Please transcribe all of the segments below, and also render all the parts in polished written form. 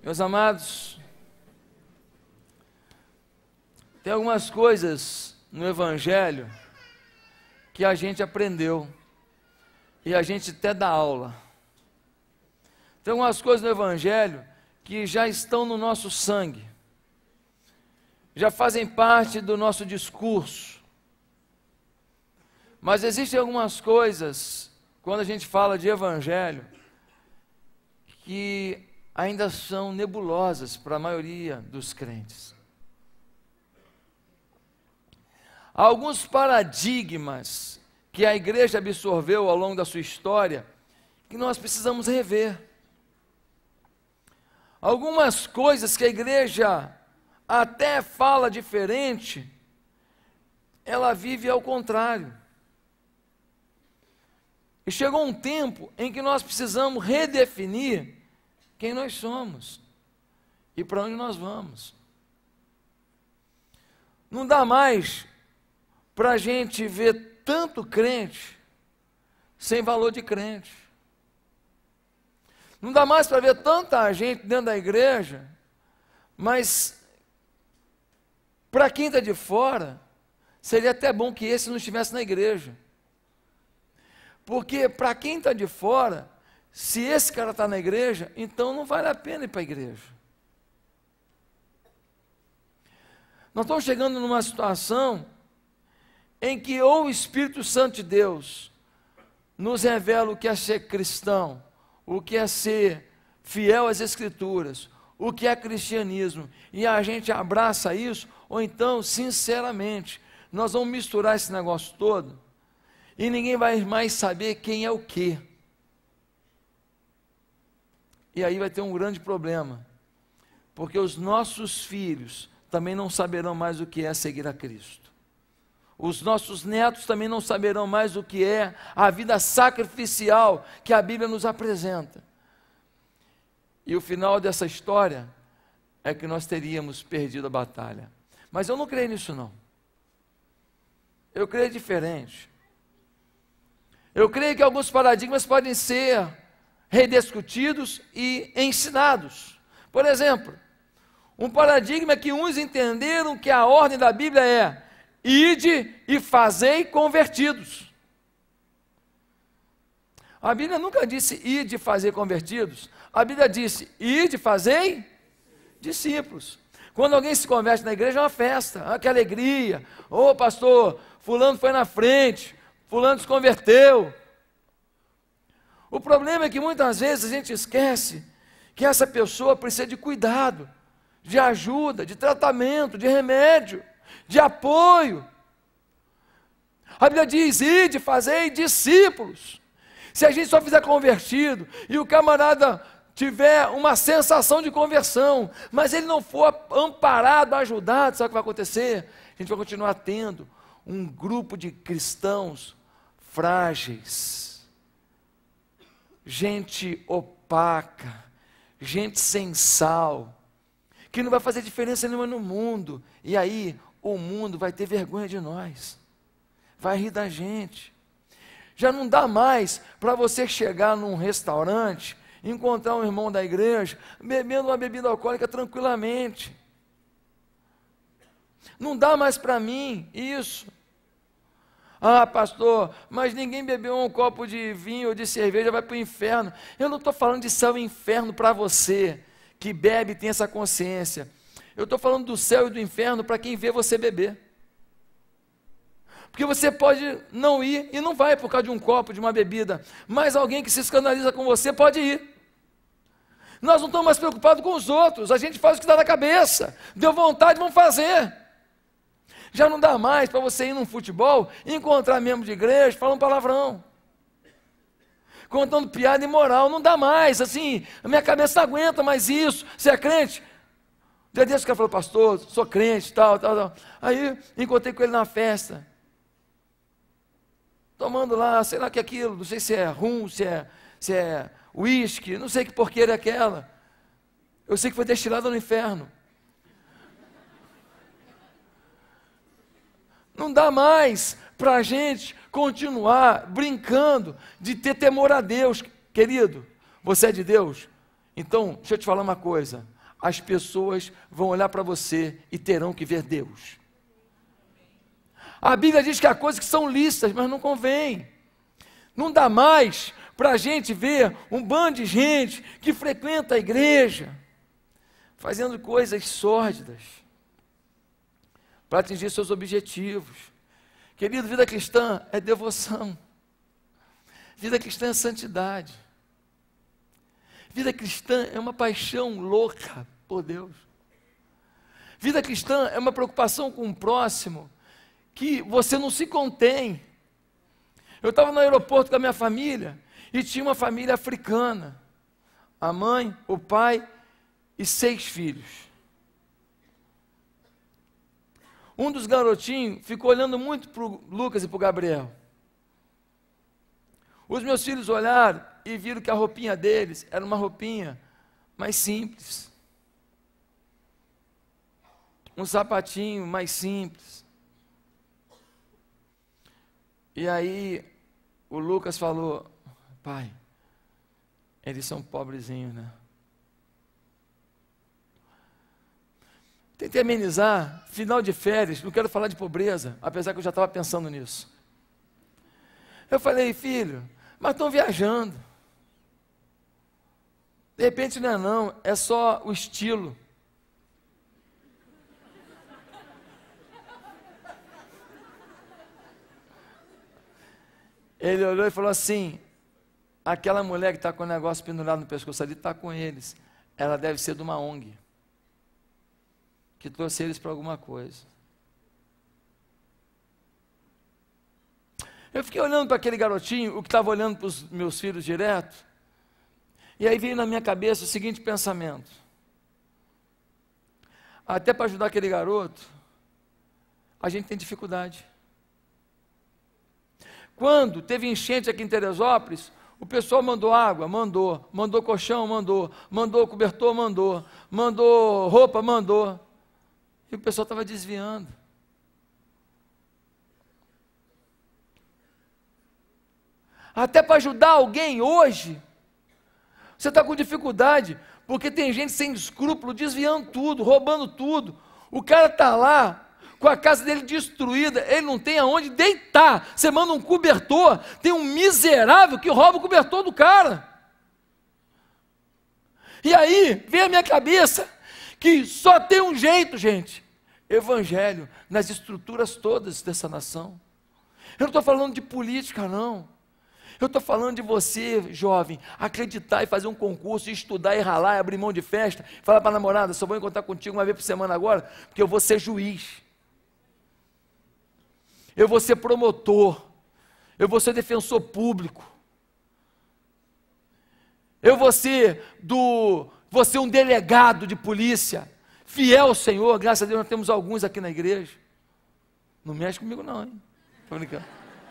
Meus amados, tem algumas coisas no Evangelho que a gente aprendeu e a gente até dá aula. Tem algumas coisas no Evangelho que já estão no nosso sangue, já fazem parte do nosso discurso. Mas existem algumas coisas, quando a gente fala de Evangelho, que ainda são nebulosas para a maioria dos crentes. Há alguns paradigmas que a igreja absorveu ao longo da sua história que nós precisamos rever. Algumas coisas que a igreja até fala diferente, ela vive ao contrário. E chegou um tempo em que nós precisamos redefinir quem nós somos e para onde nós vamos. Não dá mais para a gente ver tanto crente sem valor de crente. Não dá mais para ver tanta gente dentro da igreja, mas para quem está de fora, seria até bom que esse não estivesse na igreja. Porque para quem está de fora, se esse cara está na igreja, então não vale a pena ir para a igreja. Nós estamos chegando numa situação em que ou o Espírito Santo de Deus nos revela o que é ser cristão, o que é ser fiel às Escrituras, o que é cristianismo, e a gente abraça isso, ou então, sinceramente, nós vamos misturar esse negócio todo, e ninguém vai mais saber quem é o quê. E aí vai ter um grande problema, porque os nossos filhos também não saberão mais o que é seguir a Cristo. Os nossos netos também não saberão mais o que é a vida sacrificial que a Bíblia nos apresenta. E o final dessa história é que nós teríamos perdido a batalha. Mas eu não creio nisso não. Eu creio diferente. Eu creio que alguns paradigmas podem ser rediscutidos e ensinados. Por exemplo, um paradigma que uns entenderam que a ordem da Bíblia é: ide e fazei convertidos. A Bíblia nunca disse ide e fazei convertidos. A Bíblia disse ide e fazei discípulos. Quando alguém se converte na igreja é uma festa, que alegria. Ô pastor, fulano foi na frente, fulano se converteu. O problema é que muitas vezes a gente esquece que essa pessoa precisa de cuidado, de ajuda, de tratamento, de remédio, de apoio. A Bíblia diz: ide, fazei discípulos. Se a gente só fizer convertido e o camarada tiver uma sensação de conversão, mas ele não for amparado, ajudado, sabe o que vai acontecer? A gente vai continuar tendo um grupo de cristãos frágeis, gente opaca, gente sem sal, que não vai fazer diferença nenhuma no mundo. E aí o mundo vai ter vergonha de nós, vai rir da gente. Já não dá mais para você chegar num restaurante, encontrar um irmão da igreja bebendo uma bebida alcoólica tranquilamente. Não dá mais para mim isso. Ah, pastor, mas ninguém bebeu um copo de vinho ou de cerveja vai para o inferno. Eu não estou falando de céu e inferno para você que bebe e tem essa consciência. Eu estou falando do céu e do inferno para quem vê você beber. Porque você pode não ir e não vai por causa de um copo, de uma bebida, mas alguém que se escandaliza com você pode ir. Nós não estamos mais preocupados com os outros, a gente faz o que dá na cabeça, deu vontade, vamos fazer. Já não dá mais para você ir num futebol e encontrar membro de igreja falando palavrão, contando piada imoral. Não dá mais, assim, a minha cabeça não aguenta mais isso. Você é crente? Dia desse o cara falou: pastor, sou crente, tal. Aí encontrei com ele na festa, tomando lá, sei lá o que é aquilo, não sei se é rum, se é uísque, não sei que porqueira é aquela. Eu sei que foi destilado no inferno. Não dá mais para a gente continuar brincando de ter temor a Deus. Querido, você é de Deus? Então, deixa eu te falar uma coisa. as pessoas vão olhar para você e terão que ver Deus. A Bíblia diz que há coisas que são lícitas, mas não convém. Não dá mais para a gente ver um bando de gente que frequenta a igreja, fazendo coisas sórdidas, para atingir seus objetivos. Querido, vida cristã é devoção. Vida cristã é santidade. Vida cristã é uma paixão louca por Deus. Vida cristã é uma preocupação com o próximo, que você não se contém. Eu estava no aeroporto com a minha família, e tinha uma família africana, a mãe, o pai e 6 filhos. Um dos garotinhos ficou olhando muito para o Lucas e para o Gabriel. Os meus filhos olharam e viram que a roupinha deles era uma roupinha mais simples. Um sapatinho mais simples. E aí o Lucas falou: pai, eles são pobrezinhos, né? Tentei amenizar, final de férias, não quero falar de pobreza, apesar que eu já estava pensando nisso. Eu falei: filho, mas estão viajando. De repente não, é só o estilo. Ele olhou e falou assim: aquela mulher que está com o negócio pendurado no pescoço ali, está com eles. Ela deve ser de uma ONG, que trouxe eles para alguma coisa. Eu fiquei olhando para aquele garotinho, o que estava olhando para os meus filhos direto, e aí veio na minha cabeça o seguinte pensamento: até para ajudar aquele garoto, a gente tem dificuldade. Quando teve enchente aqui em Teresópolis, o pessoal mandou água, mandou colchão, mandou cobertor, mandou roupa, e o pessoal estava desviando. Até para ajudar alguém hoje, você está com dificuldade, porque tem gente sem escrúpulo, desviando tudo, roubando tudo. O cara está lá, com a casa dele destruída, ele não tem aonde deitar. Você manda um cobertor, tem um miserável que rouba o cobertor do cara. E aí, vem a minha cabeça, que só tem um jeito, gente: evangelho nas estruturas todas dessa nação. Eu não estou falando de política, não. Eu estou falando de você, jovem, acreditar e fazer um concurso, estudar e ralar, e abrir mão de festa, falar para a namorada: só vou encontrar contigo uma vez por semana agora, porque eu vou ser juiz, eu vou ser promotor, eu vou ser defensor público, eu vou ser um delegado de polícia, fiel ao Senhor. Graças a Deus nós temos alguns aqui na igreja. Não mexe comigo não, hein? Estou brincando.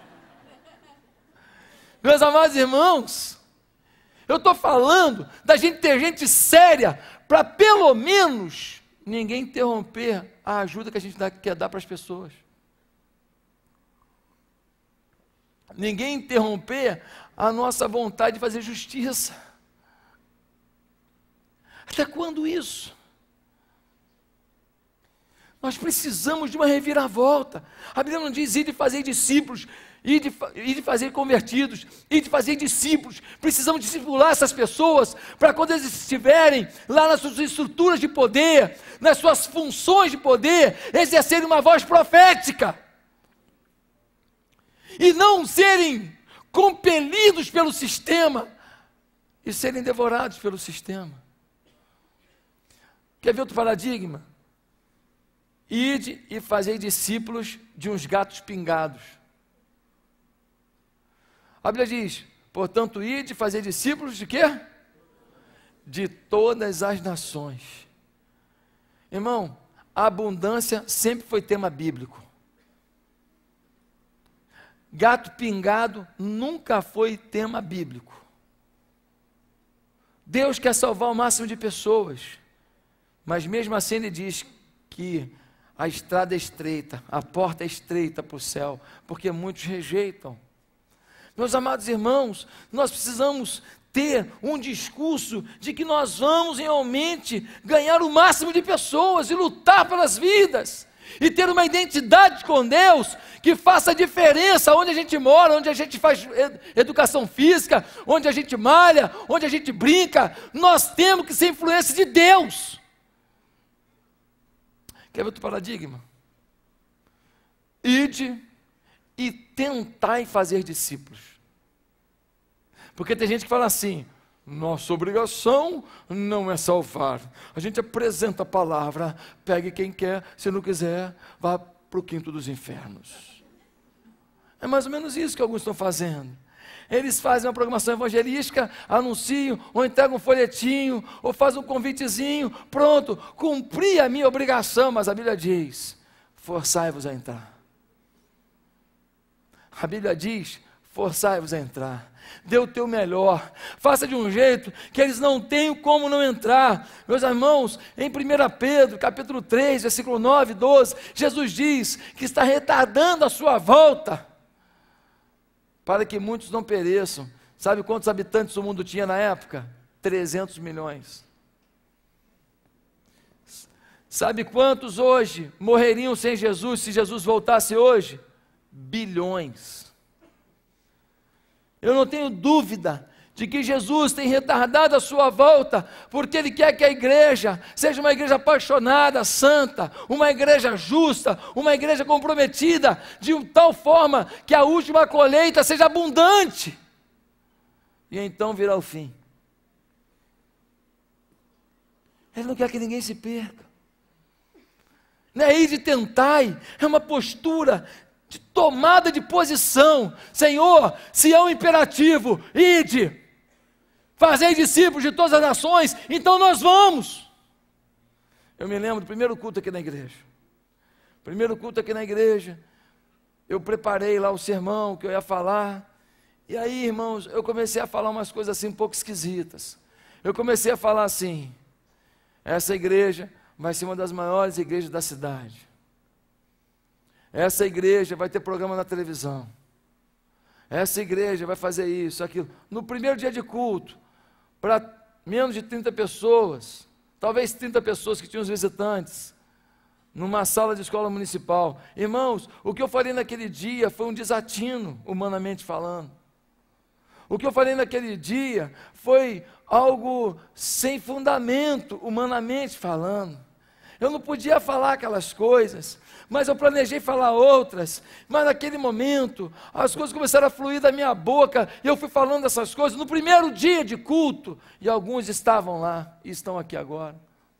Meus amados irmãos, eu estou falando da gente ter gente séria, para pelo menos ninguém interromper a ajuda que a gente quer dar para as pessoas. Ninguém interromper a nossa vontade de fazer justiça. Até quando isso? Nós precisamos de uma reviravolta. A Bíblia não diz: ir de fazer discípulos, ir de fazer convertidos, ir de fazer discípulos. Precisamos discipular essas pessoas, para quando eles estiverem lá nas suas estruturas de poder, nas suas funções de poder, exercerem uma voz profética, e não serem compelidos pelo sistema, e serem devorados pelo sistema. Quer ver outro paradigma? Ide e fazei discípulos de uns gatos pingados. A Bíblia diz: portanto, ide e fazei discípulos de quê? De todas as nações. Irmão, a abundância sempre foi tema bíblico. Gato pingado nunca foi tema bíblico. Deus quer salvar o máximo de pessoas, mas mesmo assim Ele diz que a estrada é estreita, a porta é estreita para o céu, porque muitos rejeitam. Meus amados irmãos, nós precisamos ter um discurso de que nós vamos realmente ganhar o máximo de pessoas e lutar pelas vidas, e ter uma identidade com Deus que faça diferença onde a gente mora, onde a gente faz educação física, onde a gente malha, onde a gente brinca. Nós temos que ser influência de Deus. Quer ver outro paradigma? Ide e tentai fazer discípulos. Porque tem gente que fala assim: nossa obrigação não é salvar. A gente apresenta a palavra, pegue quem quer, se não quiser, vá para o quinto dos infernos. É mais ou menos isso que alguns estão fazendo. Eles fazem uma programação evangelística, anunciam, ou entregam um folhetinho, ou fazem um convitezinho, pronto, cumpri a minha obrigação, mas a Bíblia diz: forçai-vos a entrar. A Bíblia diz: forçai-vos a entrar. Dê o teu melhor, faça de um jeito que eles não tenham como não entrar. Meus irmãos, em 1 Pedro, capítulo 3, versículo 9 e 12, Jesus diz que está retardando a sua volta, para que muitos não pereçam. Sabe quantos habitantes o mundo tinha na época? 300 milhões. Sabe quantos hoje morreriam sem Jesus, se Jesus voltasse hoje? Bilhões. Eu não tenho dúvida de que Jesus tem retardado a sua volta, porque Ele quer que a igreja seja uma igreja apaixonada, santa, uma igreja justa, uma igreja comprometida, de tal forma que a última colheita seja abundante, e então virá o fim. Ele não quer que ninguém se perca. Não é ir de tentai, é uma postura de tomada de posição. Senhor, se é um imperativo, ide, fazei discípulos de todas as nações, então nós vamos. Eu me lembro do primeiro culto aqui na igreja. Eu preparei lá o sermão que eu ia falar, e aí, irmãos, eu comecei a falar umas coisas assim um pouco esquisitas. Eu comecei a falar assim: essa igreja vai ser uma das maiores igrejas da cidade. Essa igreja vai ter programa na televisão. Essa igreja vai fazer isso, aquilo. No primeiro dia de culto, para menos de 30 pessoas, talvez 30 pessoas que tinham os visitantes, numa sala de escola municipal. Irmãos, o que eu falei naquele dia foi um desatino, humanamente falando. O que eu falei naquele dia foi algo sem fundamento, humanamente falando. Eu não podia falar aquelas coisas, mas eu planejei falar outras. Mas naquele momento, as coisas começaram a fluir da minha boca, e eu fui falando essas coisas no primeiro dia de culto, e alguns estavam lá, e estão aqui agora.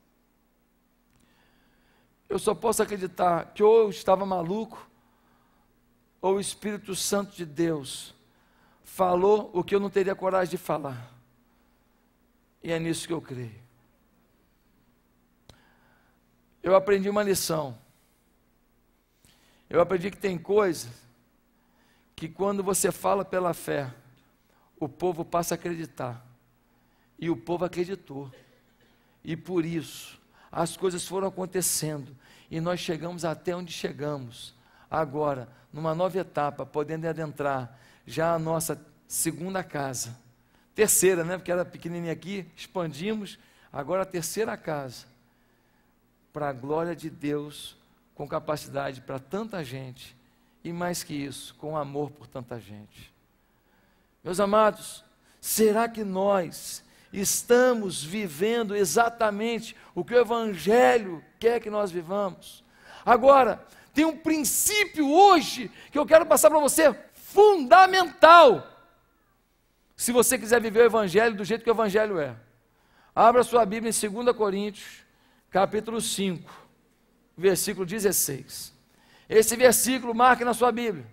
Eu só posso acreditar que ou eu estava maluco, ou o Espírito Santo de Deus falou o que eu não teria coragem de falar, e é nisso que eu creio. Eu aprendi uma lição. Eu aprendi que tem coisas que quando você fala pela fé, o povo passa a acreditar. E o povo acreditou. E por isso, as coisas foram acontecendo. E nós chegamos até onde chegamos. Agora, numa nova etapa, podendo adentrar já a nossa segunda casa. Terceira, né? Porque era pequenininha aqui, expandimos. Agora a terceira casa. Para a glória de Deus, com capacidade para tanta gente, e mais que isso, com amor por tanta gente. Meus amados, será que nós estamos vivendo exatamente o que o Evangelho quer que nós vivamos? Agora, tem um princípio hoje, que eu quero passar para você, fundamental, se você quiser viver o Evangelho do jeito que o Evangelho é. Abra sua Bíblia em 2 Coríntios, capítulo 5, versículo 16. Esse versículo marque na sua Bíblia.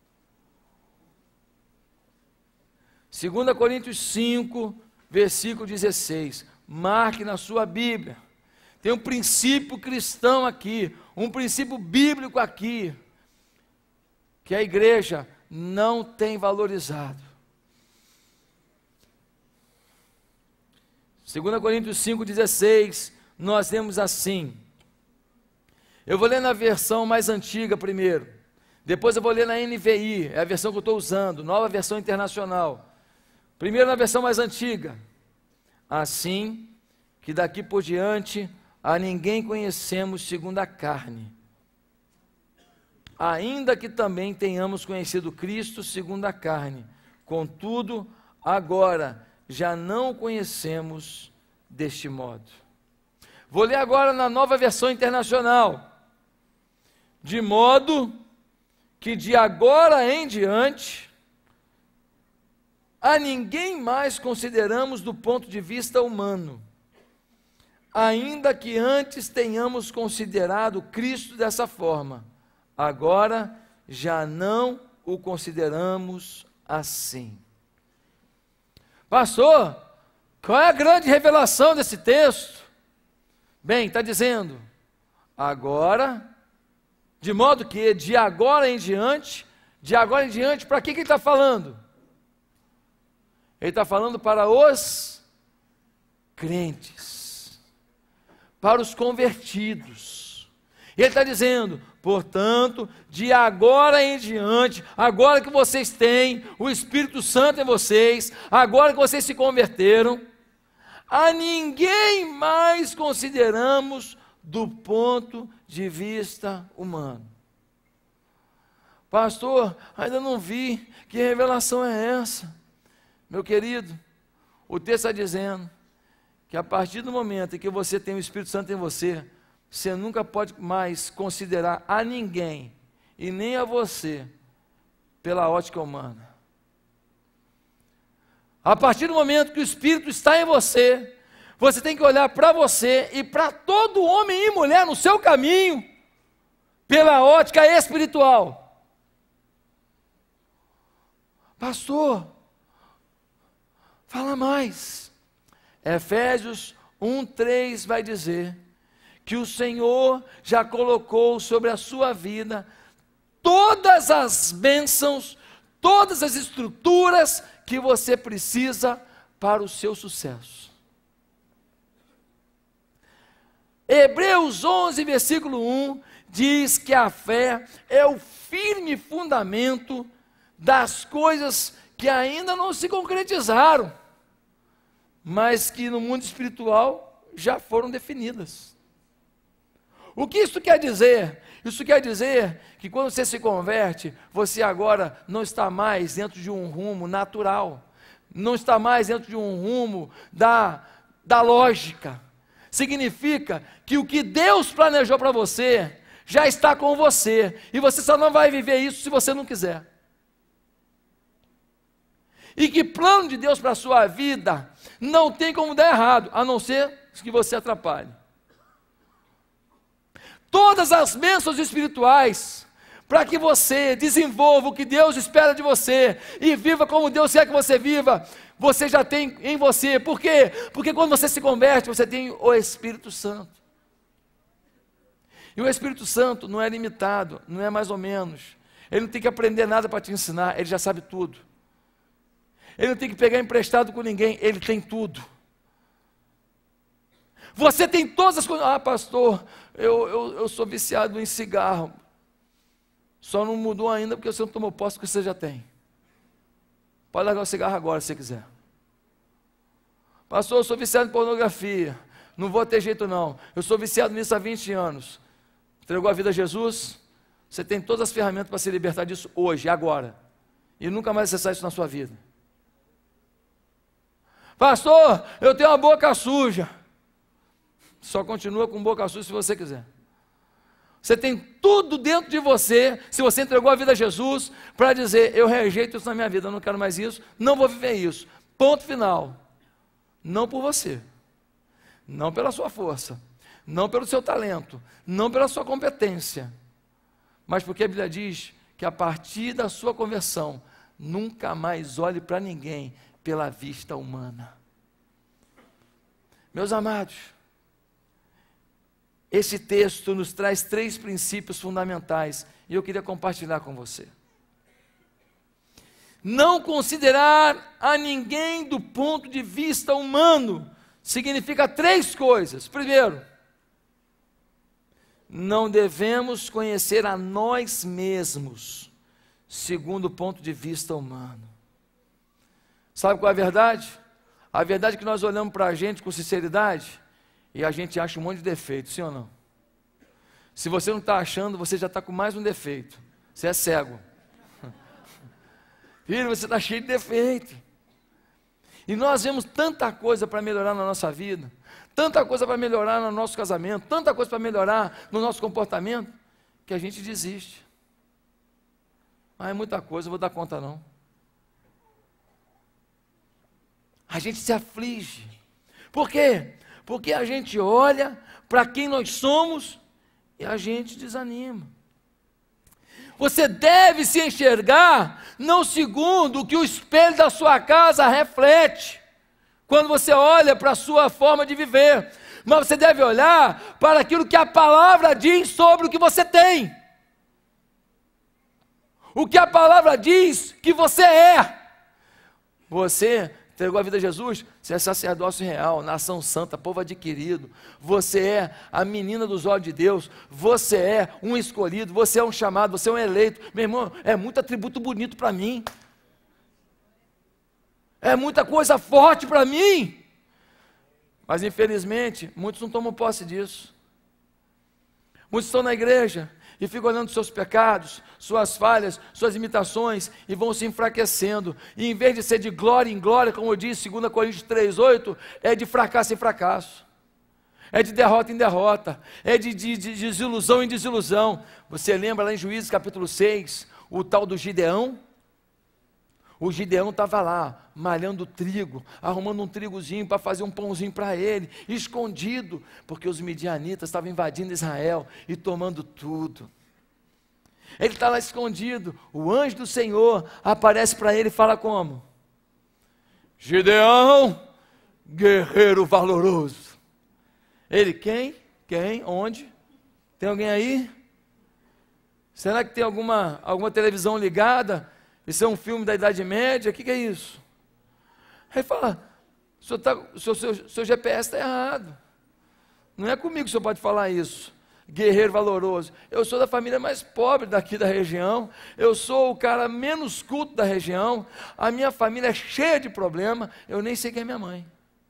2 Coríntios 5, versículo 16. Marque na sua Bíblia. Tem um princípio cristão aqui, um princípio bíblico aqui, que a igreja não tem valorizado. 2 Coríntios 5, 16, nós temos assim. Eu vou ler na versão mais antiga primeiro, depois eu vou ler na NVI, é a versão que eu estou usando, nova versão internacional. Primeiro na versão mais antiga. Assim que daqui por diante a ninguém conhecemos segundo a carne. Ainda que também tenhamos conhecido Cristo segundo a carne. Contudo, agora já não o conhecemos deste modo. Vou ler agora na Nova Versão Internacional. De modo que de agora em diante, a ninguém mais consideramos do ponto de vista humano, ainda que antes tenhamos considerado Cristo dessa forma, agora já não o consideramos assim. Pastor, qual é a grande revelação desse texto? Bem, está dizendo, agora, de modo que de agora em diante, para que ele está falando? Ele está falando para os crentes, para os convertidos. Ele está dizendo, portanto, de agora em diante, agora que vocês têm o Espírito Santo em vocês, agora que vocês se converteram, a ninguém mais consideramos do ponto de vista humano. Pastor, ainda não vi, que revelação é essa? Meu querido, o texto está dizendo que a partir do momento em que você tem o Espírito Santo em você, você nunca pode mais considerar a ninguém, e nem a você, pela ótica humana. A partir do momento que o Espírito está em você, você tem que olhar para você e para todo homem e mulher no seu caminho, pela ótica espiritual. Pastor, fala mais. Efésios 1:3 vai dizer que o Senhor já colocou sobre a sua vida todas as bênçãos, todas as estruturas que você precisa para o seu sucesso. Hebreus 11, versículo 1, diz que a fé é o firme fundamento das coisas que ainda não se concretizaram, mas que no mundo espiritual já foram definidas. O que isso quer dizer? Isso quer dizer que quando você se converte, você agora não está mais dentro de um rumo natural, não está mais dentro de um rumo da lógica. Significa que o que Deus planejou para você já está com você, e você só não vai viver isso se você não quiser. E que plano de Deus para a sua vida não tem como dar errado, a não ser que você atrapalhe. Todas as bênçãos espirituais, para que você desenvolva o que Deus espera de você, e viva como Deus quer que você viva, você já tem em você. Por quê? Porque quando você se converte, você tem o Espírito Santo. E o Espírito Santo não é limitado, não é mais ou menos. Ele não tem que aprender nada para te ensinar, ele já sabe tudo. Ele não tem que pegar emprestado com ninguém, ele tem tudo. Você tem todas as coisas. Ah, pastor, eu sou viciado em cigarro. Só não mudou ainda porque você não tomou posse do que você já tem. Pode largar o cigarro agora se você quiser. Pastor, eu sou viciado em pornografia. Não vou ter jeito não. Eu sou viciado nisso há 20 anos. Entregou a vida a Jesus? Você tem todas as ferramentas para se libertar disso hoje, agora. E nunca mais acessar isso na sua vida. Pastor, eu tenho uma boca suja. Só continua com boca suja se você quiser. Você tem tudo dentro de você, se você entregou a vida a Jesus, para dizer, eu rejeito isso na minha vida, eu não quero mais isso, não vou viver isso. Ponto final. Não por você, não pela sua força, não pelo seu talento, não pela sua competência, mas porque a Bíblia diz que a partir da sua conversão, nunca mais olhe para ninguém pela vista humana. Meus amados, esse texto nos traz 3 princípios fundamentais, e eu queria compartilhar com você. Não considerar a ninguém do ponto de vista humano, significa 3 coisas. Primeiro, não devemos conhecer a nós mesmos, segundo o ponto de vista humano. Sabe qual é a verdade? A verdade é que nós olhamos para a gente com sinceridade e a gente acha um monte de defeito, sim ou não? Se você não está achando, você já está com mais um defeito. Você é cego. Filho, você está cheio de defeito. E nós vemos tanta coisa para melhorar na nossa vida, tanta coisa para melhorar no nosso casamento, tanta coisa para melhorar no nosso comportamento, que a gente desiste. Ah, é muita coisa, eu vou dar conta não. A gente se aflige. Por quê? Porque a gente olha para quem nós somos e a gente desanima. Você deve se enxergar não segundo o que o espelho da sua casa reflete, quando você olha para a sua forma de viver, mas você deve olhar para aquilo que a palavra diz sobre o que você tem. O que a palavra diz que você é. Você entregou a vida a Jesus, você é sacerdócio real, nação santa, povo adquirido. Você é a menina dos olhos de Deus. Você é um escolhido, você é um chamado, você é um eleito. Meu irmão, é muito atributo bonito para mim. É muita coisa forte para mim. Mas infelizmente, muitos não tomam posse disso. Muitos estão na igreja e ficam olhando seus pecados, suas falhas, suas imitações, e vão se enfraquecendo. E em vez de ser de glória em glória, como eu disse, 2 Coríntios 3,8, é de fracasso em fracasso. É de derrota em derrota. É de desilusão em desilusão. Você lembra lá em Juízes capítulo 6, o tal do Gideão? O Gideão estava lá, malhando trigo, arrumando um trigozinho para fazer um pãozinho para ele, escondido, porque os midianitas estavam invadindo Israel e tomando tudo. Ele está lá escondido, o anjo do Senhor aparece para ele e fala como? Gideão, guerreiro valoroso. Ele, quem? Quem? Onde? Tem alguém aí? Será que tem alguma televisão ligada? Isso é um filme da Idade Média? O que é isso? Aí fala, seu GPS está errado. Não é comigo que o senhor pode falar isso. Guerreiro valoroso. Eu sou da família mais pobre daqui da região. Eu sou o cara menos culto da região. A minha família é cheia de problema. Eu nem sei quem é minha mãe.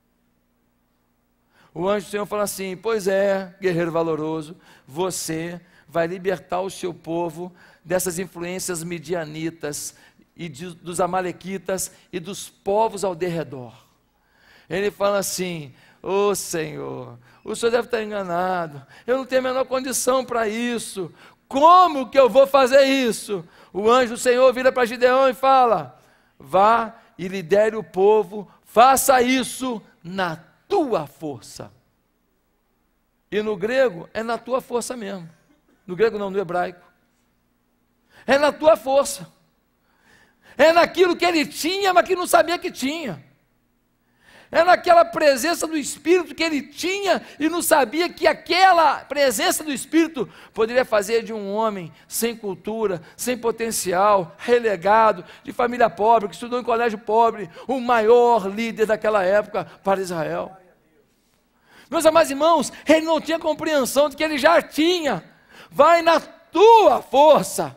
O anjo do Senhor fala assim, pois é, guerreiro valoroso, você vai libertar o seu povo dessas influências midianitas e dos amalequitas e dos povos ao derredor. Ele fala assim, ô Senhor, o Senhor deve estar enganado, eu não tenho a menor condição para isso, como que eu vou fazer isso? O anjo do Senhor vira para Gideão e fala, vá e lidere o povo, faça isso na tua força. E no grego é na tua força mesmo, no grego não, no hebraico. É na tua força. É naquilo que ele tinha, mas que não sabia que tinha. É naquela presença do Espírito que ele tinha e não sabia que aquela presença do Espírito poderia fazer de um homem sem cultura, sem potencial, relegado, de família pobre, que estudou em colégio pobre, o maior líder daquela época para Israel. Meus amados irmãos, ele não tinha compreensão de que ele já tinha. Vai na tua força.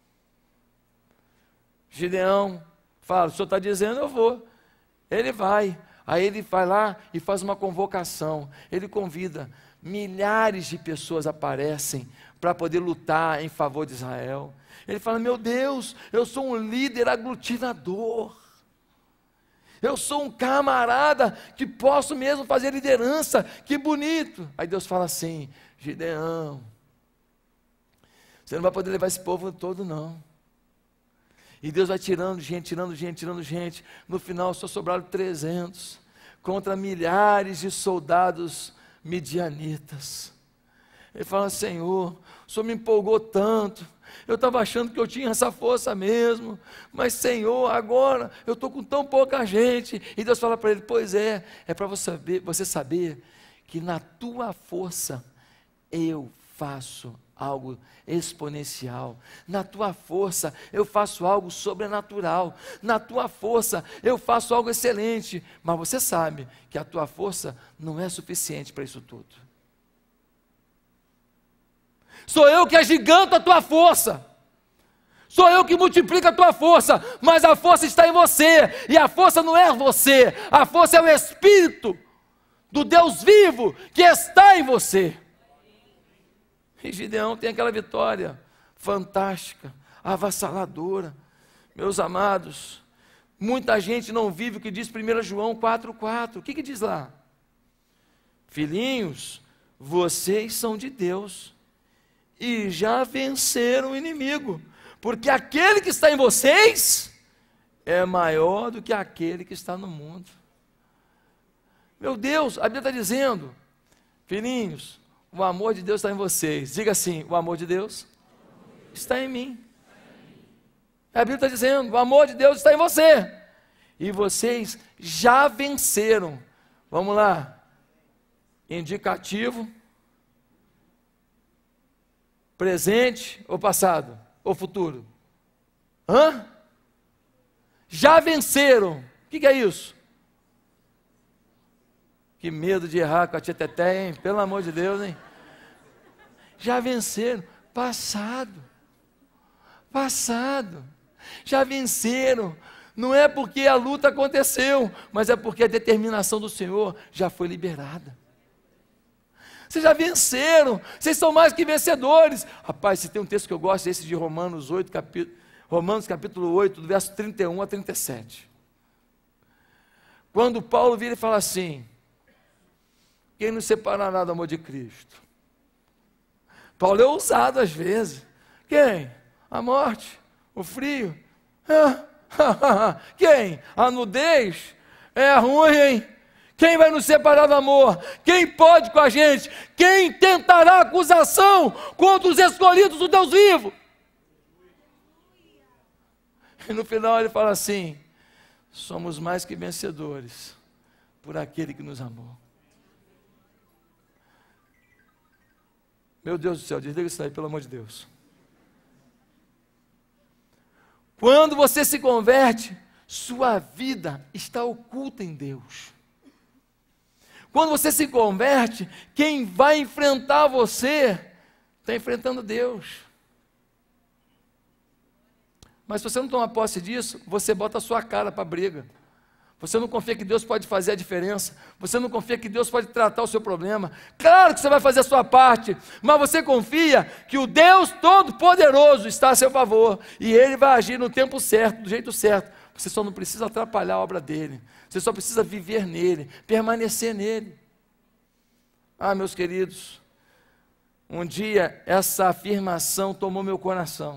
Gideão fala, o senhor está dizendo, eu vou. Ele vai. Aí ele vai lá e faz uma convocação. Ele convida. Milhares de pessoas aparecem para poder lutar em favor de Israel. Ele fala, meu Deus, eu sou um líder aglutinador. Eu sou um camarada que posso mesmo fazer liderança. Que bonito. Aí Deus fala assim, Gideão, você não vai poder levar esse povo todo não. E Deus vai tirando gente, tirando gente, tirando gente. No final só sobraram 300 contra milhares de soldados midianitas. Ele fala, Senhor, o Senhor me empolgou tanto. Eu estava achando que eu tinha essa força mesmo. Mas Senhor, agora eu estou com tão pouca gente. E Deus fala para ele, pois é para você saber que na tua força eu faço algo exponencial. Na tua força eu faço algo sobrenatural. Na tua força eu faço algo excelente. Mas você sabe que a tua força não é suficiente para isso tudo. Sou eu que agiganto a tua força. Sou eu que multiplico a tua força, mas a força está em você, e a força não é você, a força é o Espírito do Deus vivo que está em você. E Gideão tem aquela vitória fantástica, avassaladora. Meus amados, muita gente não vive o que diz 1 João 4,4. O que diz lá? Filhinhos, vocês são de Deus e já venceram o inimigo, porque aquele que está em vocês é maior do que aquele que está no mundo. Meu Deus, a Bíblia está dizendo, filhinhos, o amor de Deus está em vocês. Diga assim, o amor de Deus está em mim. A Bíblia está dizendo, o amor de Deus está em você. E vocês já venceram. Vamos lá. Indicativo. Presente ou passado? Ou futuro? Já venceram. O que é isso? Que medo de errar com a tia Teté, hein? Pelo amor de Deus, hein? Já venceram. Passado. Já venceram. Não é porque a luta aconteceu, mas é porque a determinação do Senhor já foi liberada. Vocês já venceram, vocês são mais que vencedores. Rapaz, se tem um texto que eu gosto, esse de Romanos capítulo 8, do verso 31 a 37. Quando Paulo vira e fala assim: quem nos separará do amor de Cristo? Paulo é ousado às vezes. Quem? A morte, o frio. Quem? A nudez? É ruim, hein? Quem vai nos separar do amor? Quem pode com a gente? Quem tentará acusação contra os escolhidos do Deus vivo? E no final ele fala assim: somos mais que vencedores por aquele que nos amou. Meu Deus do céu, desliga isso aí, pelo amor de Deus. Quando você se converte, sua vida está oculta em Deus. Quando você se converte, quem vai enfrentar você está enfrentando Deus. Mas se você não toma posse disso, você bota a sua cara para a briga. Você não confia que Deus pode fazer a diferença. Você não confia que Deus pode tratar o seu problema. Claro que você vai fazer a sua parte, mas você confia que o Deus Todo-Poderoso está a seu favor e Ele vai agir no tempo certo, do jeito certo. Você só não precisa atrapalhar a obra dEle. Você só precisa viver nele, permanecer nele. Ah, meus queridos, um dia essa afirmação tomou meu coração.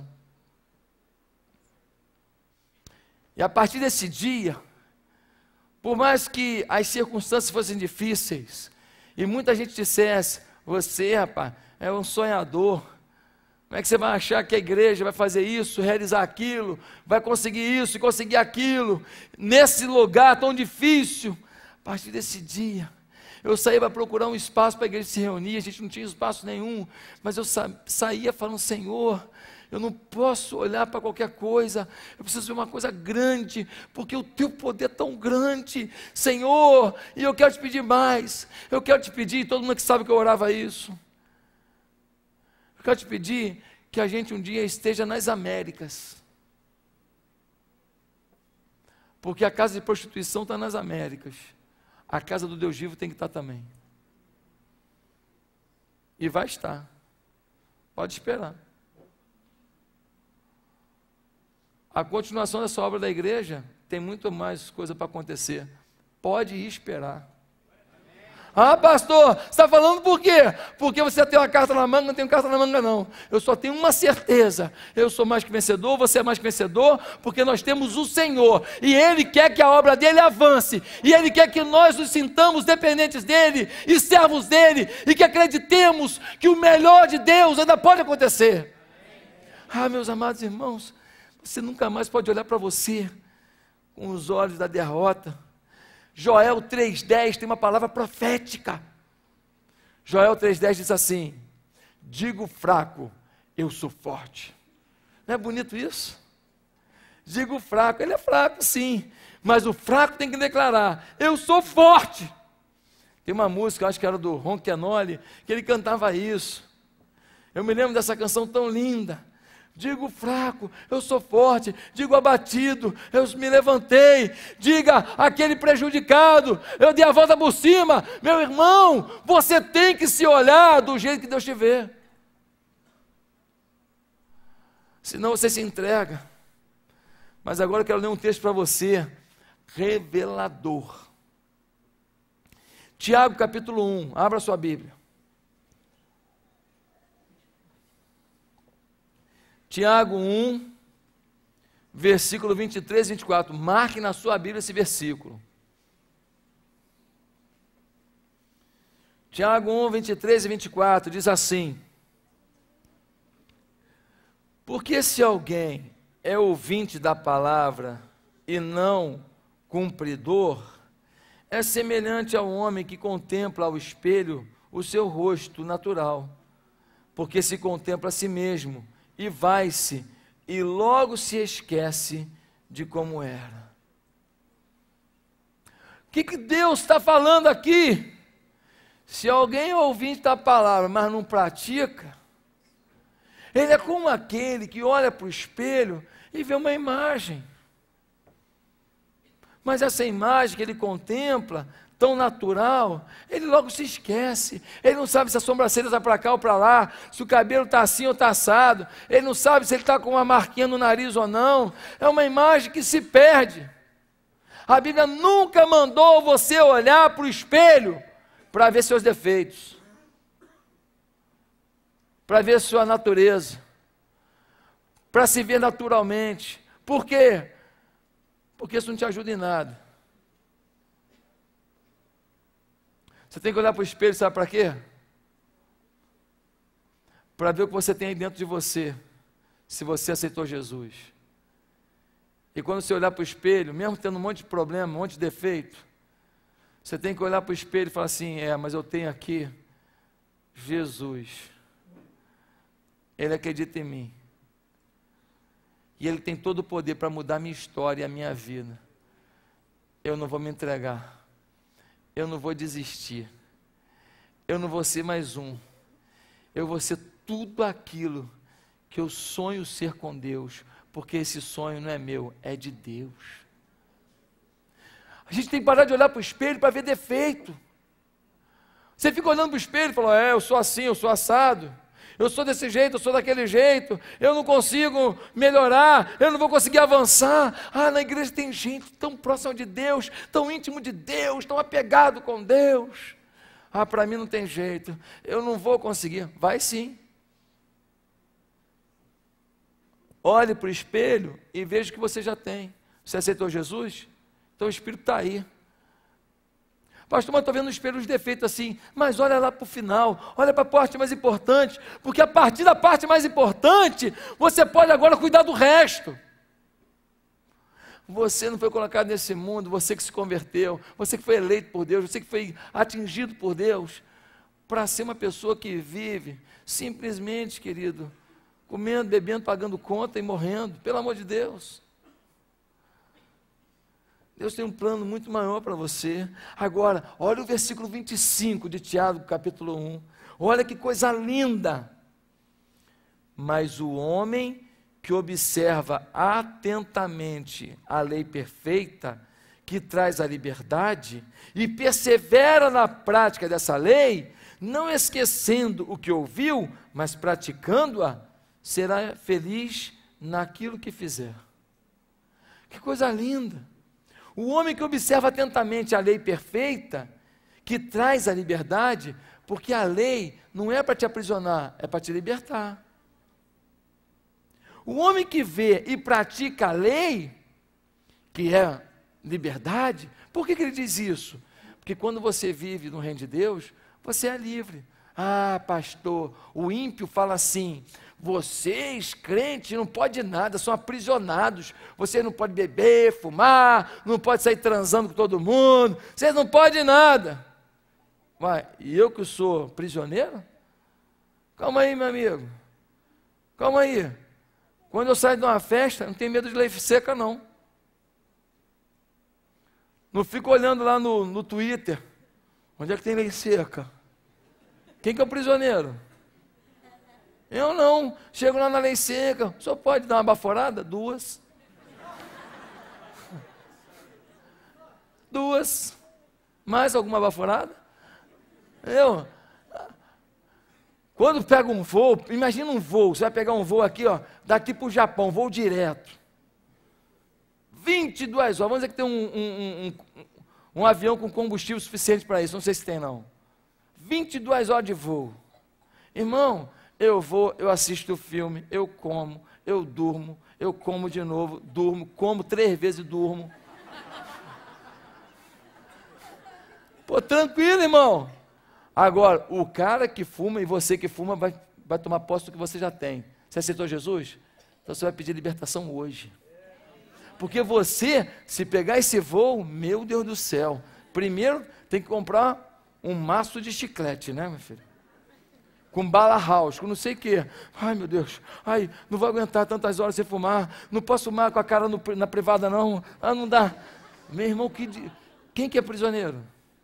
E a partir desse dia, por mais que as circunstâncias fossem difíceis, e muita gente dissesse: você, rapaz, é um sonhador, como é que você vai achar que a igreja vai fazer isso, realizar aquilo, vai conseguir isso e conseguir aquilo, nesse lugar tão difícil? A partir desse dia, eu saía para procurar um espaço para a igreja se reunir, a gente não tinha espaço nenhum, mas eu saía falando: Senhor, eu não posso olhar para qualquer coisa, eu preciso ver uma coisa grande, porque o teu poder é tão grande, Senhor, e eu quero te pedir mais, eu quero te pedir, todo mundo que sabe que eu orava isso, eu quero te pedir que a gente um dia esteja nas Américas, porque a casa de prostituição está nas Américas, a casa do Deus vivo tem que estar também, e vai estar, pode esperar. A continuação dessa obra da igreja tem muito mais coisa para acontecer. Pode ir esperar. Ah, pastor, você está falando por quê? Porque você tem uma carta na manga, não tem carta na manga não. Eu só tenho uma certeza. Eu sou mais que vencedor, você é mais que vencedor, porque nós temos o Senhor. E Ele quer que a obra dEle avance. E Ele quer que nós nos sintamos dependentes dEle e servos dEle. E que acreditemos que o melhor de Deus ainda pode acontecer. Ah, meus amados irmãos, você nunca mais pode olhar para você com os olhos da derrota. Joel 3,10 tem uma palavra profética. Joel 3,10 diz assim: digo fraco, eu sou forte. Não é bonito isso? Digo fraco, ele é fraco sim, mas o fraco tem que declarar: eu sou forte. Tem uma música, acho que era do Ronquenoli, que ele cantava isso. Eu me lembro dessa canção tão linda. Digo fraco, eu sou forte. Digo abatido, eu me levantei. Diga aquele prejudicado, eu dei a volta por cima. Meu irmão, você tem que se olhar do jeito que Deus te vê. Senão você se entrega. Mas agora eu quero ler um texto para você, revelador. Tiago capítulo 1, abra sua Bíblia. Tiago 1, versículo 23 e 24. Marque na sua Bíblia esse versículo. Tiago 1, 23 e 24 diz assim: porque se alguém é ouvinte da palavra e não cumpridor, é semelhante ao homem que contempla ao espelho o seu rosto natural, porque se contempla a si mesmo e vai-se, e logo se esquece de como era. O que Deus está falando aqui? Se alguém é ouvinte da palavra, mas não pratica, ele é como aquele que olha para o espelho e vê uma imagem. Mas essa imagem que ele contempla, tão natural, ele logo se esquece. Ele não sabe se a sobrancelha está para cá ou para lá, se o cabelo está assim ou está assado. Ele não sabe se ele está com uma marquinha no nariz ou não. É uma imagem que se perde. A Bíblia nunca mandou você olhar para o espelho para ver seus defeitos, para ver sua natureza, para se ver naturalmente. Por quê? Porque isso não te ajuda em nada. Você tem que olhar para o espelho, sabe para quê? Para ver o que você tem aí dentro de você, se você aceitou Jesus. E quando você olhar para o espelho, mesmo tendo um monte de problema, um monte de defeito, você tem que olhar para o espelho e falar assim: mas eu tenho aqui Jesus. Ele acredita em mim. E Ele tem todo o poder para mudar a minha história e a minha vida. Eu não vou me entregar. Eu não vou desistir. Eu não vou ser mais um. Eu vou ser tudo aquilo que eu sonho ser com Deus. Porque esse sonho não é meu, é de Deus. A gente tem que parar de olhar para o espelho para ver defeito. Você fica olhando para o espelho e fala: eu sou assim, eu sou assado. Eu sou desse jeito, eu sou daquele jeito, eu não consigo melhorar, eu não vou conseguir avançar. Na igreja tem gente tão próxima de Deus, tão íntimo de Deus, tão apegado com Deus. Para mim não tem jeito, eu não vou conseguir. Vai sim. Olhe para o espelho e veja o que você já tem. Você aceitou Jesus? Então o Espírito está aí. Pastor, mas estou vendo no espelho os defeitos assim. Mas olha lá para o final, olha para a parte mais importante, porque a partir da parte mais importante, você pode agora cuidar do resto. Você não foi colocado nesse mundo, você que se converteu, você que foi eleito por Deus, você que foi atingido por Deus, para ser uma pessoa que vive simplesmente, querido, comendo, bebendo, pagando conta e morrendo. Pelo amor de Deus. Deus tem um plano muito maior para você. Agora, olha o versículo 25 de Tiago, capítulo 1. Olha que coisa linda. Mas o homem que observa atentamente a lei perfeita, que traz a liberdade, e persevera na prática dessa lei, não esquecendo o que ouviu, mas praticando-a, será feliz naquilo que fizer. Que coisa linda! O homem que observa atentamente a lei perfeita, que traz a liberdade, porque a lei não é para te aprisionar, é para te libertar. O homem que vê e pratica a lei, que é liberdade, por que ele diz isso? Porque quando você vive no reino de Deus, você é livre. Pastor, o ímpio fala assim: vocês, crentes, não podem nada, são aprisionados. Vocês não podem beber, fumar, não podem sair transando com todo mundo, vocês não podem nada. E eu que sou prisioneiro? Calma aí, meu amigo, calma aí. Quando eu saio de uma festa, não tenho medo de lei seca, não. Não fico olhando lá no Twitter, onde é que tem lei seca? Quem que é o prisioneiro? Eu não. Chego lá na lei seca. O senhor pode dar uma baforada? 2. 2. Mais alguma baforada? Quando pega um voo, imagina um voo, você vai pegar um voo aqui, ó, daqui para o Japão, voo direto. 22 horas, vamos dizer que tem um avião com combustível suficiente para isso, não sei se tem não. 22 horas de voo. Irmão, eu vou, eu assisto o filme, eu como, eu durmo, eu como de novo, durmo, como 3 vezes e durmo. Pô, tranquilo, irmão. Agora, o cara que fuma e você que fuma vai tomar posse do que você já tem. Você aceitou Jesus? Então você vai pedir libertação hoje. Porque você, se pegar esse voo, meu Deus do céu, primeiro tem que comprar um maço de chiclete, né, meu filho? Com bala house, com não sei o quê. Ai, meu Deus, ai, não vou aguentar tantas horas sem fumar, não posso fumar com a cara na privada não, não dá. Meu irmão, quem que é prisioneiro?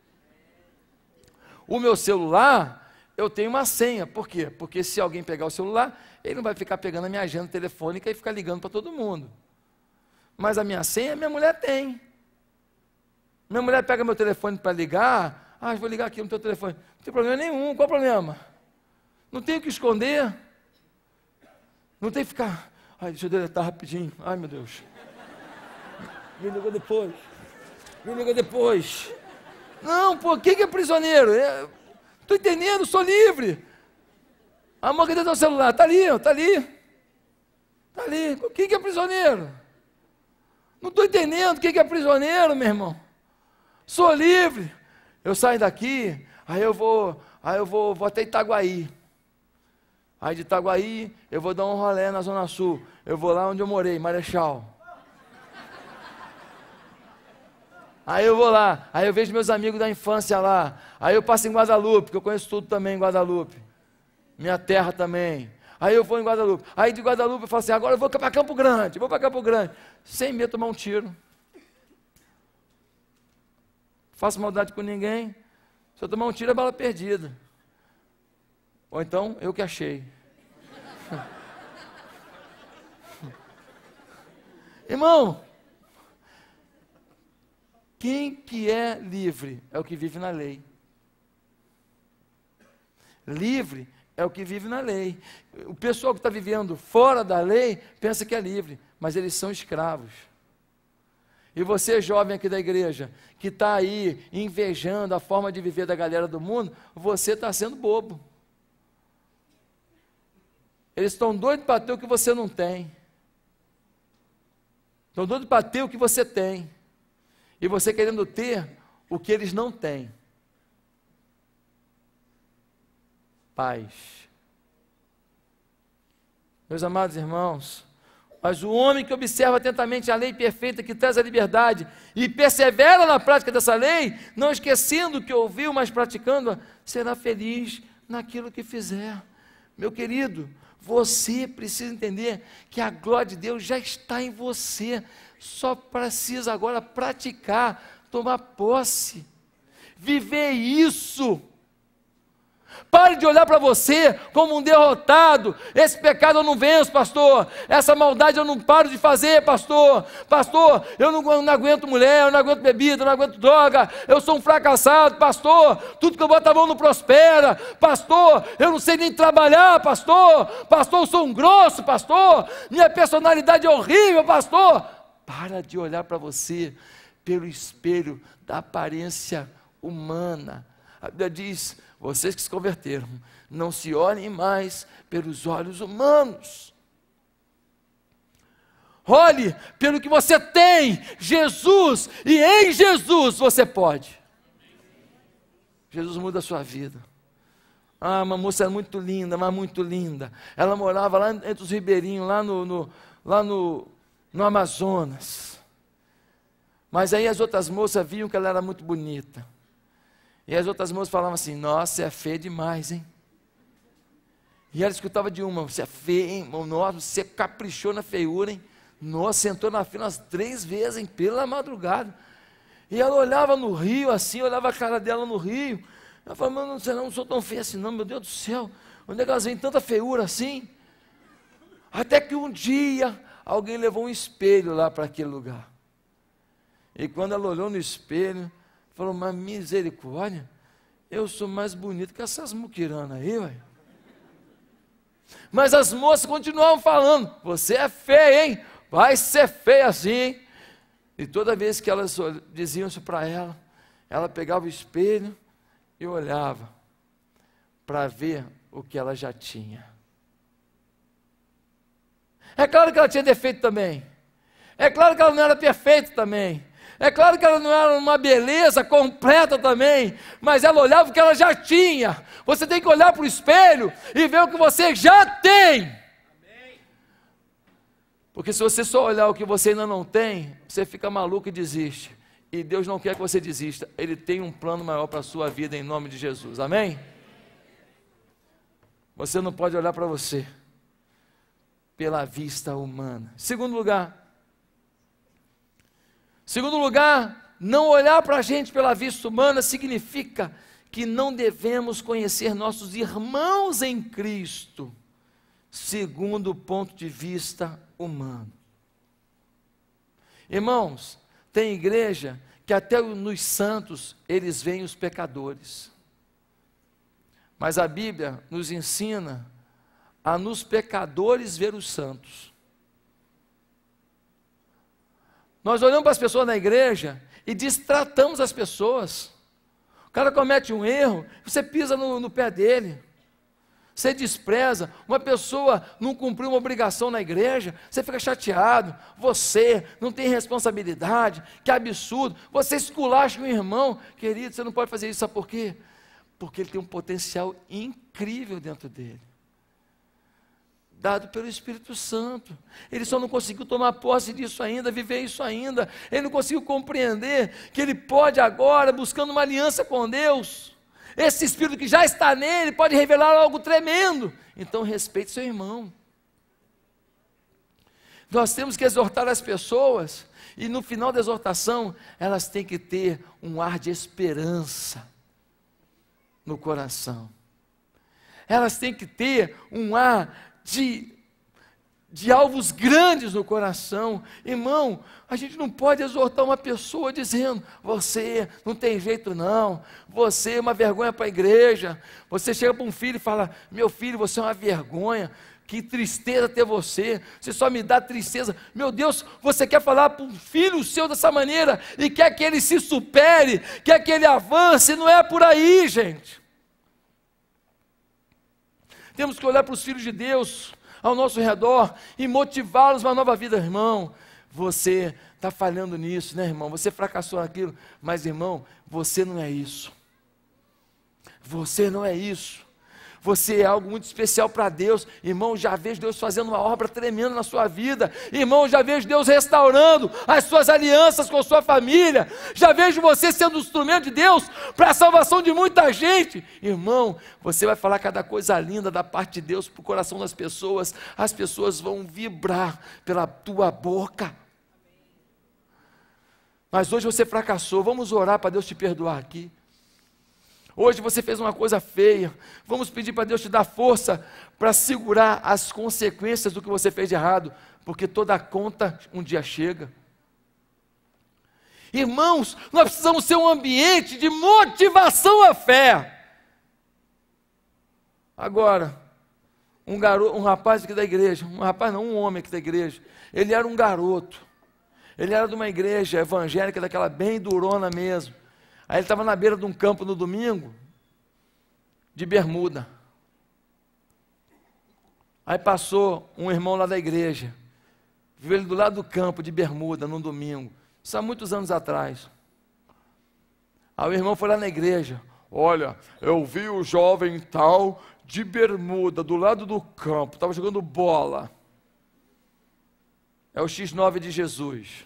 O meu celular, eu tenho uma senha, por quê? Porque se alguém pegar o celular, ele não vai ficar pegando a minha agenda telefônica e ficar ligando para todo mundo. Mas a minha senha, minha mulher tem. Minha mulher pega meu telefone para ligar, vou ligar aqui no teu telefone, não tem problema nenhum, qual o problema? Não tenho que esconder, não tem que ficar, deixa eu deletar rapidinho, meu Deus, me liga depois, não, pô, quem que é prisioneiro? Estou entendendo, sou livre, amor, cadê teu celular? Está ali, quem que é prisioneiro? Não estou entendendo quem que é prisioneiro, meu irmão, sou livre, eu saio daqui, aí eu vou até Itaguaí. Aí de Itaguaí, eu vou dar um rolê na Zona Sul. Eu vou lá onde eu morei, Marechal. Aí eu vou lá, aí eu vejo meus amigos da infância lá. Aí eu passo em Guadalupe, que eu conheço tudo também em Guadalupe. Minha terra também. Aí eu vou em Guadalupe. Aí de Guadalupe eu falo assim, agora eu vou para Campo Grande, sem medo de tomar um tiro. Faço maldade com ninguém. Se eu tomar um tiro é bala perdida. Ou então, eu que achei. Irmão, quem que é livre? É o que vive na lei. Livre é o que vive na lei. O pessoal que está vivendo fora da lei, pensa que é livre, mas eles são escravos. E você, jovem aqui da igreja, que está aí invejando a forma de viver da galera do mundo, você está sendo bobo. Eles estão doidos para ter o que você não tem. Estão doidos para ter o que você tem. E você querendo ter o que eles não têm. Paz. Meus amados irmãos, mas o homem que observa atentamente a lei perfeita que traz a liberdade e persevera na prática dessa lei, não esquecendo o que ouviu, mas praticando-a, será feliz naquilo que fizer. Meu querido, você precisa entender que a glória de Deus já está em você, só precisa agora praticar, tomar posse, viver isso. Pare de olhar para você como um derrotado. Esse pecado eu não venço, pastor. Essa maldade eu não paro de fazer, pastor. Pastor, eu não aguento mulher, eu não aguento bebida, eu não aguento droga. Eu sou um fracassado, pastor. Tudo que eu boto a mão não prospera. Pastor, eu não sei nem trabalhar, pastor. Pastor, eu sou um grosso, pastor. Minha personalidade é horrível, pastor. Para de olhar para você pelo espelho da aparência humana. A Bíblia diz: vocês que se converteram, não se olhem mais pelos olhos humanos. Olhe pelo que você tem, Jesus, e em Jesus você pode. Jesus muda a sua vida. Uma moça muito linda, mas muito linda. Ela morava lá entre os ribeirinhos, lá no Amazonas. Mas aí as outras moças viam que ela era muito bonita. E as outras moças falavam assim: nossa, é feia demais, hein? E ela escutava de uma: você é feia, hein? Nossa, você caprichou na feiura, hein? Nossa, sentou na fila umas 3 vezes, hein? Pela madrugada. E ela olhava no rio assim, olhava a cara dela no rio. Ela falava: não sou tão feia assim não, meu Deus do céu. Onde é que elas veem tanta feiura assim? Até que um dia, alguém levou um espelho lá para aquele lugar. E quando ela olhou no espelho, falou, mas misericórdia, eu sou mais bonito que essas muquiranas aí, ué. Mas as moças continuavam falando, você é feia, hein? Vai ser feia assim, hein? E toda vez que elas diziam isso para ela, ela pegava o espelho e olhava para ver o que ela já tinha. É claro que ela tinha defeito também. É claro que ela não era perfeita também. É claro que ela não era uma beleza completa também. Mas ela olhava o que ela já tinha. Você tem que olhar para o espelho e ver o que você já tem. Porque se você só olhar o que você ainda não tem, você fica maluco e desiste. E Deus não quer que você desista. Ele tem um plano maior para a sua vida em nome de Jesus. Amém? Você não pode olhar para você pela vista humana. Segundo lugar, não olhar para a gente pela vista humana significa que não devemos conhecer nossos irmãos em Cristo segundo o ponto de vista humano. Irmãos, tem igreja que até nos santos eles veem os pecadores. Mas a Bíblia nos ensina a nos pecadores ver os santos. Nós olhamos para as pessoas na igreja e destratamos as pessoas. O cara comete um erro, você pisa no pé dele. Você despreza. Uma pessoa não cumpriu uma obrigação na igreja, você fica chateado. Você não tem responsabilidade, que absurdo. Você esculacha um irmão. Querido, você não pode fazer isso, sabe por quê? Porque ele tem um potencial incrível dentro dele, dado pelo Espírito Santo. Ele só não conseguiu tomar posse disso ainda, viver isso ainda. Ele não conseguiu compreender que ele pode agora, buscando uma aliança com Deus, esse Espírito que já está nele, pode revelar algo tremendo. Então respeite seu irmão. Nós temos que exortar as pessoas, e no final da exortação, elas têm que ter um ar de esperança no coração. Elas têm que ter um ar de alvos grandes no coração. Irmão, a gente não pode exortar uma pessoa dizendo, você não tem jeito não, você é uma vergonha para a igreja. Você chega para um filho e fala, meu filho, você é uma vergonha, que tristeza ter você só me dá tristeza. Meu Deus, você quer falar para um filho seu dessa maneira, e quer que ele se supere, quer que ele avance. Não é por aí, gente. Temos que olhar para os filhos de Deus ao nosso redor e motivá-los a uma nova vida. Irmão, você está falhando nisso, né, irmão? Você fracassou naquilo, mas, irmão, você não é isso. Você não é isso. Você é algo muito especial para Deus. Irmão, já vejo Deus fazendo uma obra tremenda na sua vida. Irmão, já vejo Deus restaurando as suas alianças com a sua família. Já vejo você sendo um instrumento de Deus para a salvação de muita gente. Irmão, você vai falar cada coisa linda da parte de Deus para o coração das pessoas. As pessoas vão vibrar pela tua boca. Mas hoje você fracassou. Vamos orar para Deus te perdoar aqui. Hoje você fez uma coisa feia. Vamos pedir para Deus te dar força para segurar as consequências do que você fez de errado, porque toda a conta um dia chega. Irmãos, nós precisamos ser um ambiente de motivação à fé. Agora, um rapaz aqui da igreja, um homem aqui da igreja, ele era um garoto. Ele era de uma igreja evangélica, daquela bem durona mesmo. Aí ele estava na beira de um campo no domingo, de bermuda. Aí passou um irmão lá da igreja, viu ele do lado do campo, de bermuda, num domingo. Isso há muitos anos atrás. Aí o irmão foi lá na igreja. Olha, eu vi o jovem tal, de bermuda, do lado do campo, estava jogando bola. É o X9 de Jesus.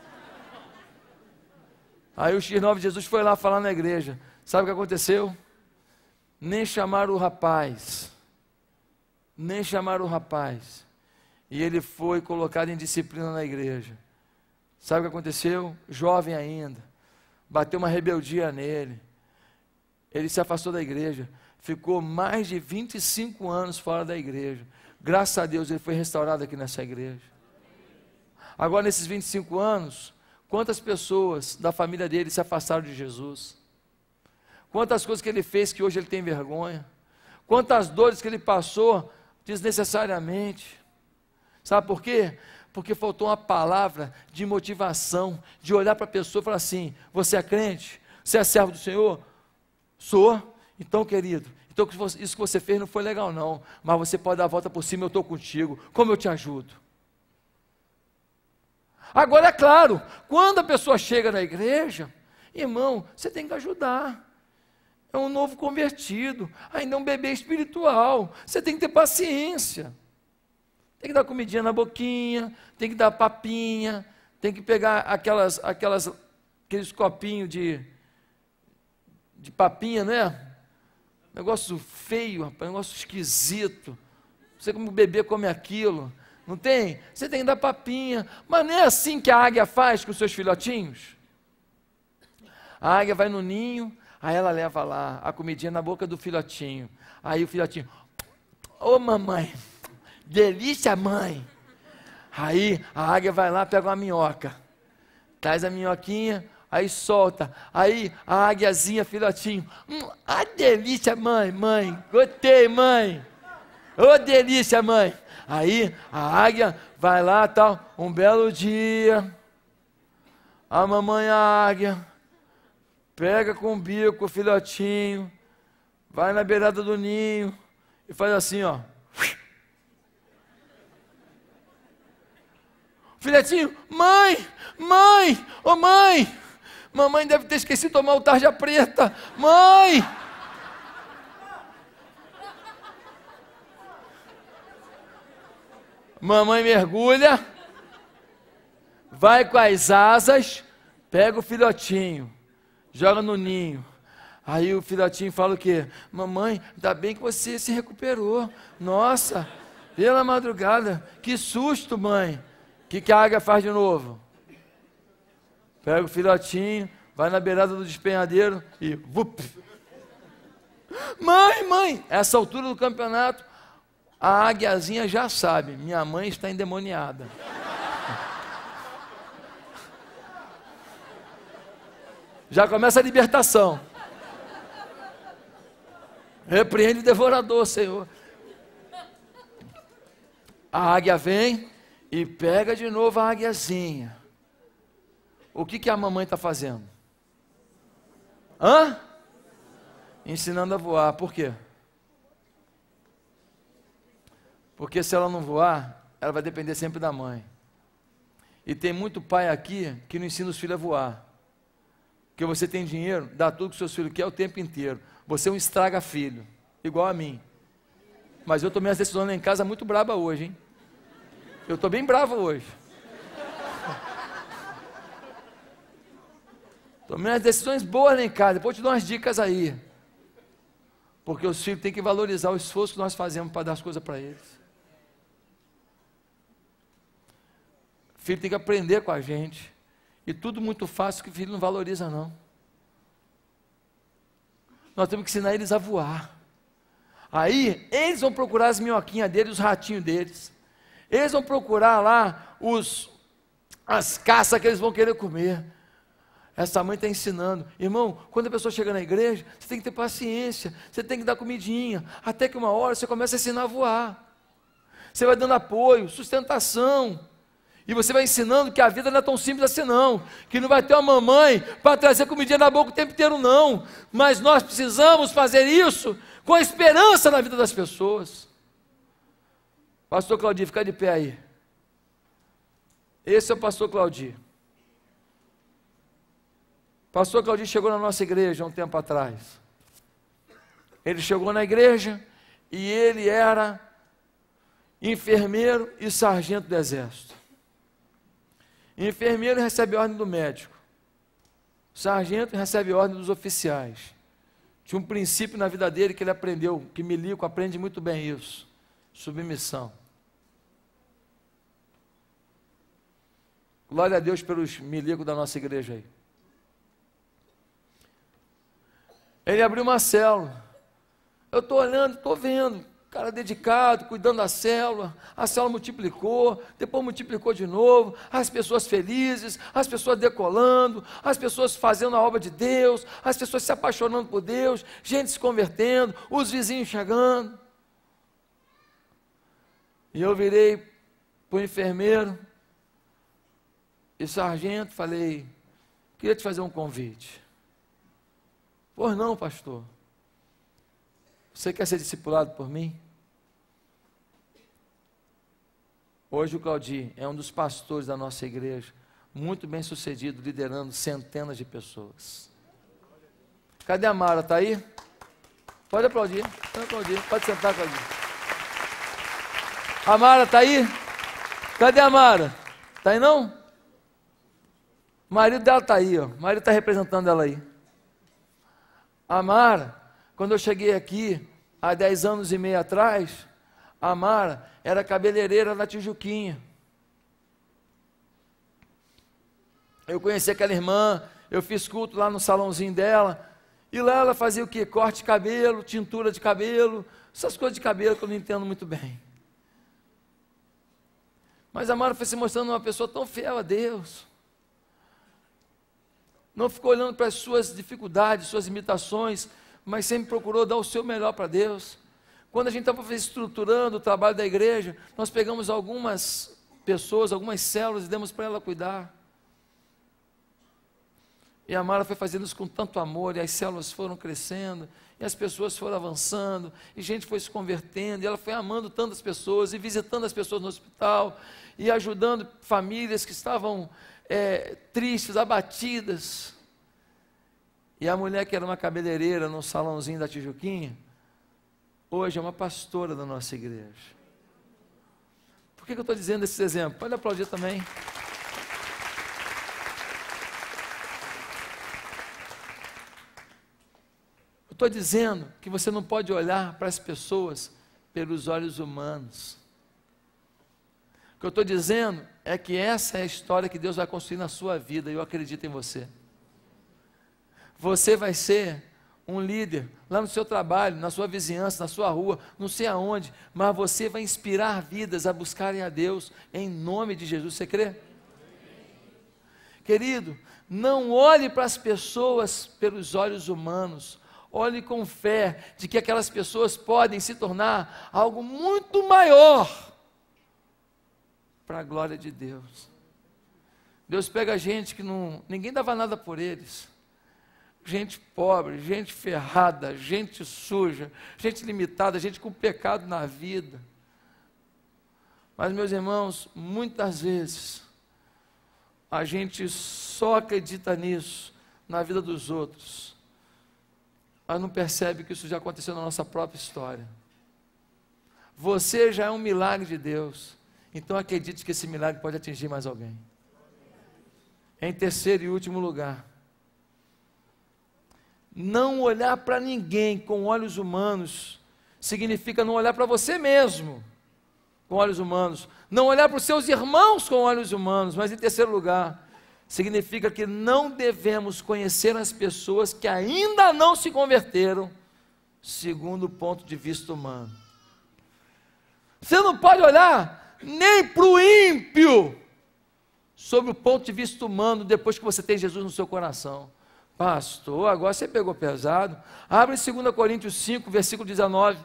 Aí o X9 de Jesus foi lá falar na igreja. Sabe o que aconteceu? Nem chamaram o rapaz. Nem chamaram o rapaz. E ele foi colocado em disciplina na igreja. Sabe o que aconteceu? Jovem ainda. Bateu uma rebeldia nele. Ele se afastou da igreja. ficou mais de 25 anos fora da igreja. Graças a Deus ele foi restaurado aqui nessa igreja. Agora, nesses 25 anos, quantas pessoas da família dele se afastaram de Jesus? Quantas coisas que ele fez que hoje ele tem vergonha? Quantas dores que ele passou desnecessariamente? Sabe por quê? Porque faltou uma palavra de motivação, de olhar para a pessoa e falar assim: você é crente? Você é servo do Senhor? Sou. Então, querido, então isso que você fez não foi legal não, mas você pode dar a volta por cima, eu estou contigo, como eu te ajudo? Agora, é claro, quando a pessoa chega na igreja, irmão, você tem que ajudar. É um novo convertido, ainda é um bebê espiritual, você tem que ter paciência. Tem que dar comidinha na boquinha, tem que dar papinha, tem que pegar aqueles copinhos de papinha, né? Negócio feio, rapaz, negócio esquisito. Não sei como o bebê come aquilo. Não tem? Você tem que dar papinha. Mas não é assim que a águia faz com os seus filhotinhos? A águia vai no ninho, aí ela leva lá a comidinha na boca do filhotinho. Aí o filhotinho: ô mamãe, delícia mãe. Aí a águia vai lá, pega uma minhoca, traz a minhoquinha, aí solta. Aí a águiazinha, filhotinho: a delícia mãe, gostei mãe. Ô delícia mãe. Aí a águia vai lá, tal, um belo dia, a mamãe águia pega com o bico o filhotinho, vai na beirada do ninho e faz assim, ó. Filhotinho: mãe, ô mãe, mamãe deve ter esquecido de tomar o tarja preta, mãe. Mamãe mergulha, vai com as asas, pega o filhotinho, joga no ninho. Aí o filhotinho fala o quê? Mamãe, ainda bem que você se recuperou. Nossa, pela madrugada, que susto, mãe. O que a águia faz de novo? Pega o filhotinho, vai na beirada do despenhadeiro e vup. Mãe, essa altura do campeonato, a águiazinha já sabe, minha mãe está endemoniada. Já começa a libertação. Repreende o devorador, Senhor. A águia vem e pega de novo a águiazinha. O que a mamãe está fazendo? Ensinando a voar. Por quê? Porque se ela não voar, ela vai depender sempre da mãe. E tem muito pai aqui que não ensina os filhos a voar. Porque você tem dinheiro, dá tudo que os seus filhos querem o tempo inteiro. Você é um estraga filho, igual a mim. Mas eu tomei as decisões lá em casa muito braba hoje, hein? Eu estou bem bravo hoje. Tomei as decisões boas lá em casa, depois eu te dou umas dicas aí. Porque os filhos têm que valorizar o esforço que nós fazemos para dar as coisas para eles. O filho tem que aprender com a gente. E tudo muito fácil que o filho não valoriza não. Nós temos que ensinar eles a voar. Aí, eles vão procurar as minhoquinhas deles, os ratinhos deles. Eles vão procurar lá as caças que eles vão querer comer. Essa mãe está ensinando. Irmão, quando a pessoa chega na igreja, você tem que ter paciência, você tem que dar comidinha, até que uma hora você começa a ensinar a voar. Você vai dando apoio, sustentação. E você vai ensinando que a vida não é tão simples assim não, que não vai ter uma mamãe para trazer comidinha na boca o tempo inteiro não, mas nós precisamos fazer isso com a esperança na vida das pessoas. Pastor Claudio, fica de pé aí. Esse é o pastor Claudio. Pastor Claudio chegou na nossa igreja há um tempo atrás. Ele chegou na igreja e ele era enfermeiro e sargento do exército. Enfermeiro recebe ordem do médico. Sargento recebe ordem dos oficiais. Tinha um princípio na vida dele que ele aprendeu, que Milico aprende muito bem isso. Submissão. Glória a Deus pelos milicos da nossa igreja aí. Ele abriu uma célula. Eu estou olhando, estou vendo, cara dedicado, cuidando da célula, a célula multiplicou, depois multiplicou de novo, as pessoas felizes, as pessoas decolando, as pessoas fazendo a obra de Deus, as pessoas se apaixonando por Deus, gente se convertendo, os vizinhos chegando. E eu virei para o enfermeiro e sargento, falei, queria te fazer um convite. Pois não, pastor. Você quer ser discipulado por mim? Hoje o Claudir é um dos pastores da nossa igreja, muito bem sucedido, liderando centenas de pessoas. Cadê a Mara? Está aí? Pode aplaudir, pode sentar, Claudir. A Mara está aí? Cadê a Mara? Está aí não? O marido dela está aí, ó. O marido está representando ela aí. A Mara, quando eu cheguei aqui, há 10 anos e meio atrás, a Mara era cabeleireira na Tijuquinha. Eu conheci aquela irmã, eu fiz culto lá no salãozinho dela, e lá ela fazia o quê? Corte de cabelo, tintura de cabelo, essas coisas de cabelo que eu não entendo muito bem. Mas a Mara foi se mostrando uma pessoa tão fiel a Deus. Não ficou olhando para as suas dificuldades, suas limitações, mas sempre procurou dar o seu melhor para Deus. Quando a gente estava estruturando o trabalho da igreja, nós pegamos algumas pessoas, algumas células e demos para ela cuidar. E a Mara foi fazendo isso com tanto amor, e as células foram crescendo, e as pessoas foram avançando, e gente foi se convertendo, e ela foi amando tantas pessoas, e visitando as pessoas no hospital, e ajudando famílias que estavam tristes, abatidas. E a mulher que era uma cabeleireira no salãozinho da Tijuquinha, hoje é uma pastora da nossa igreja. Por que eu estou dizendo esse exemplo? Pode aplaudir também. Eu estou dizendo que você não pode olhar para as pessoas pelos olhos humanos. O que eu estou dizendo é que essa é a história que Deus vai construir na sua vida, e eu acredito em você. Você vai ser um líder lá no seu trabalho, na sua vizinhança, na sua rua, não sei aonde, mas você vai inspirar vidas a buscarem a Deus, em nome de Jesus. Você crê? Querido, não olhe para as pessoas pelos olhos humanos, olhe com fé de que aquelas pessoas podem se tornar algo muito maior para a glória de Deus. Deus pega gente que ninguém dava nada por eles, gente pobre, gente ferrada, gente suja, gente limitada, gente com pecado na vida. Mas, meus irmãos, muitas vezes a gente só acredita nisso, na vida dos outros, mas não percebe que isso já aconteceu na nossa própria história. Você já é um milagre de Deus, então acredite que esse milagre pode atingir mais alguém. Em terceiro e último lugar, não olhar para ninguém com olhos humanos significa não olhar para você mesmo com olhos humanos, não olhar para os seus irmãos com olhos humanos, mas em terceiro lugar, significa que não devemos conhecer as pessoas que ainda não se converteram segundo o ponto de vista humano. Você não pode olhar nem para o ímpio sob o ponto de vista humano depois que você tem Jesus no seu coração. Pastor, agora você pegou pesado. Abre em 2 Coríntios 5, versículo 19.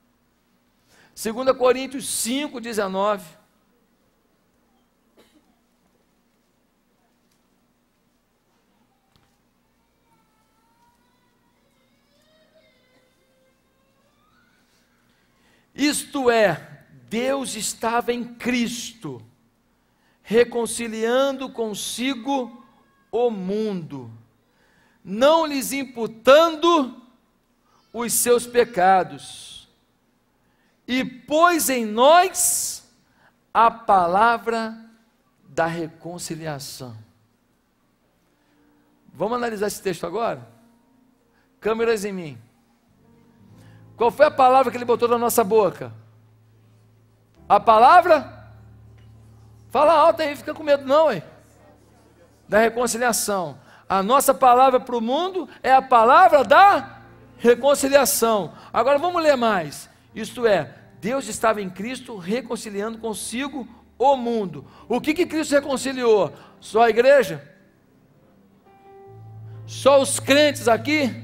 2 Coríntios 5, 19. Isto é, Deus estava em Cristo, reconciliando consigo o mundo, não lhes imputando os seus pecados, e pôs em nós a palavra da reconciliação. Vamos analisar esse texto agora? Câmeras em mim. Qual foi a palavra que ele botou na nossa boca? A palavra? Fala alto aí, fica com medo não, hein? Da reconciliação. A nossa palavra para o mundo é a palavra da reconciliação. Agora vamos ler mais. Isto é, Deus estava em Cristo reconciliando consigo o mundo. O que Cristo reconciliou? Só a igreja? Só os crentes aqui?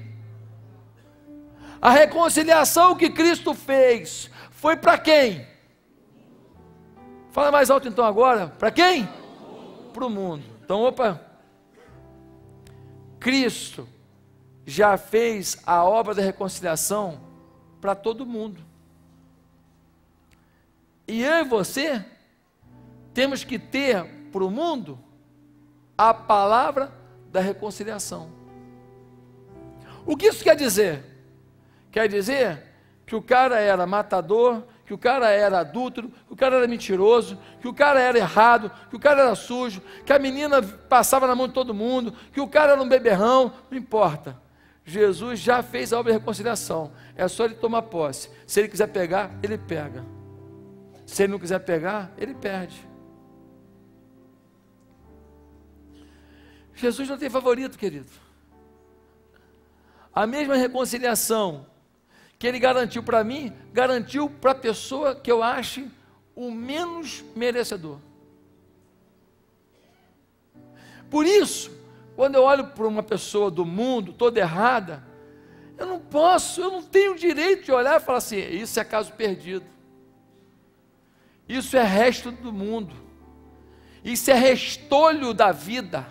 A reconciliação que Cristo fez foi para quem? Fala mais alto então agora. Para quem? Para o mundo. Então, opa. Cristo já fez a obra da reconciliação para todo mundo. E eu e você temos que ter para o mundo a palavra da reconciliação. O que isso quer dizer? Quer dizer que o cara era matador, que o cara era adúltero, que o cara era mentiroso, que o cara era errado, que o cara era sujo, que a menina passava na mão de todo mundo, que o cara era um beberrão, não importa. Jesus já fez a obra de reconciliação, é só ele tomar posse. Se ele quiser pegar, ele pega. Se ele não quiser pegar, ele perde. Jesus não tem favorito, querido. A mesma reconciliação que ele garantiu para mim, garantiu para a pessoa que eu ache o menos merecedor. Por isso, quando eu olho para uma pessoa do mundo toda errada, eu não tenho direito de olhar e falar assim, isso é caso perdido, isso é resto do mundo, isso é restolho da vida,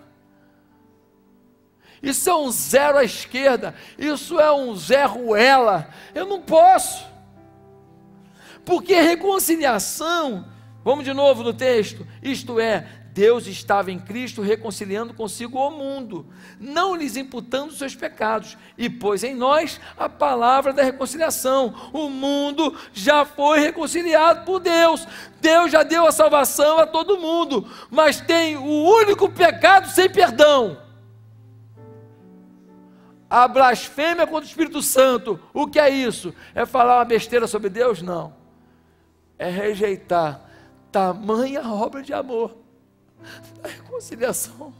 isso é um zero à esquerda, isso é um Zé Ruela. Eu não posso, porque reconciliação, vamos de novo no texto, isto é, Deus estava em Cristo reconciliando consigo o mundo, não lhes imputando seus pecados, e pôs em nós a palavra da reconciliação. O mundo já foi reconciliado por Deus, Deus já deu a salvação a todo mundo, mas tem o único pecado sem perdão, a blasfêmia contra o Espírito Santo. O que é isso? É falar uma besteira sobre Deus? Não, é rejeitar tamanha obra de amor da reconciliação,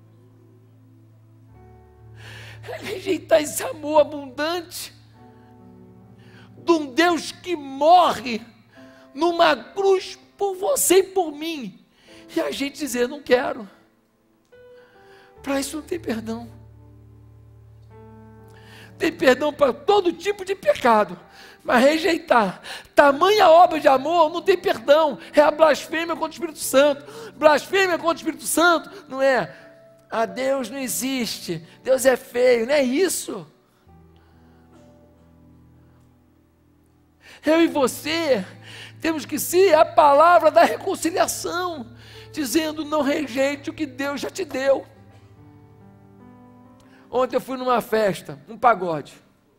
é rejeitar esse amor abundante de um Deus que morre numa cruz por você e por mim, e a gente dizer, não quero. Para isso não tem perdão. Tem perdão para todo tipo de pecado, mas rejeitar tamanha obra de amor não tem perdão. É a blasfêmia contra o Espírito Santo. Blasfêmia contra o Espírito Santo não é, Deus não existe, Deus é feio, não é isso. Eu e você temos que ser a palavra da reconciliação, dizendo, não rejeite o que Deus já te deu. Ontem eu fui numa festa, um pagode.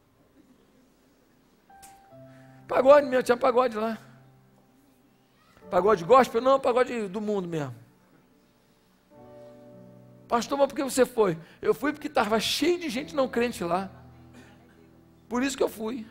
Pagode mesmo, tinha pagode lá. Pagode gospel? Não, pagode do mundo mesmo. Pastor, mas por que você foi? Eu fui porque estava cheio de gente não crente lá. Por isso que eu fui.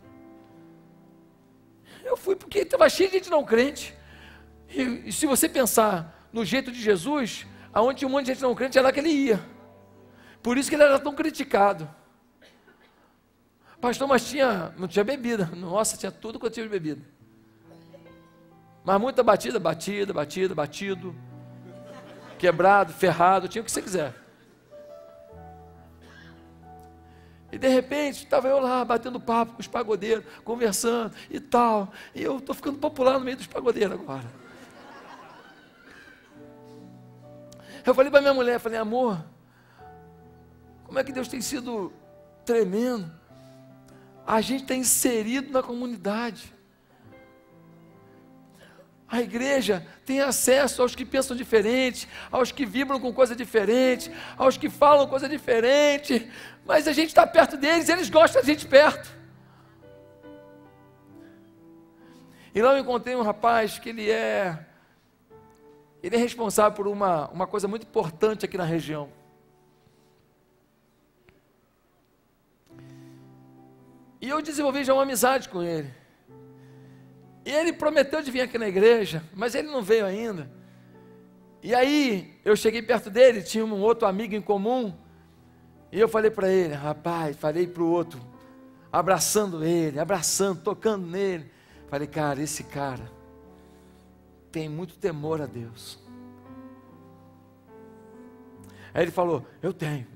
Eu fui porque estava cheio de gente não crente. E se você pensar no jeito de Jesus, aonde tinha um monte de gente não crente, era lá que ele ia. Por isso que ele era tão criticado. Pastor, mas não tinha bebida. Nossa, tinha tudo quanto tinha de bebida. Mas muita batida, batido, quebrado, ferrado, tinha o que você quiser. E de repente, estava eu lá, batendo papo com os pagodeiros, conversando e tal. E eu estou ficando popular no meio dos pagodeiros agora. Eu falei para minha mulher, falei, amor, como é que Deus tem sido tremendo. A gente está inserido na comunidade. A igreja tem acesso aos que pensam diferente, aos que vibram com coisa diferente, aos que falam coisa diferente, mas a gente está perto deles, eles gostam da gente perto. E lá eu encontrei um rapaz que ele é responsável por uma coisa muito importante aqui na região. E eu desenvolvi já uma amizade com ele. E ele prometeu de vir aqui na igreja, mas ele não veio ainda. E aí, eu cheguei perto dele, tinha um outro amigo em comum, e eu falei para ele, rapaz, falei para o outro, abraçando ele, tocando nele. Falei, cara, esse cara tem muito temor a Deus. Aí ele falou, eu tenho.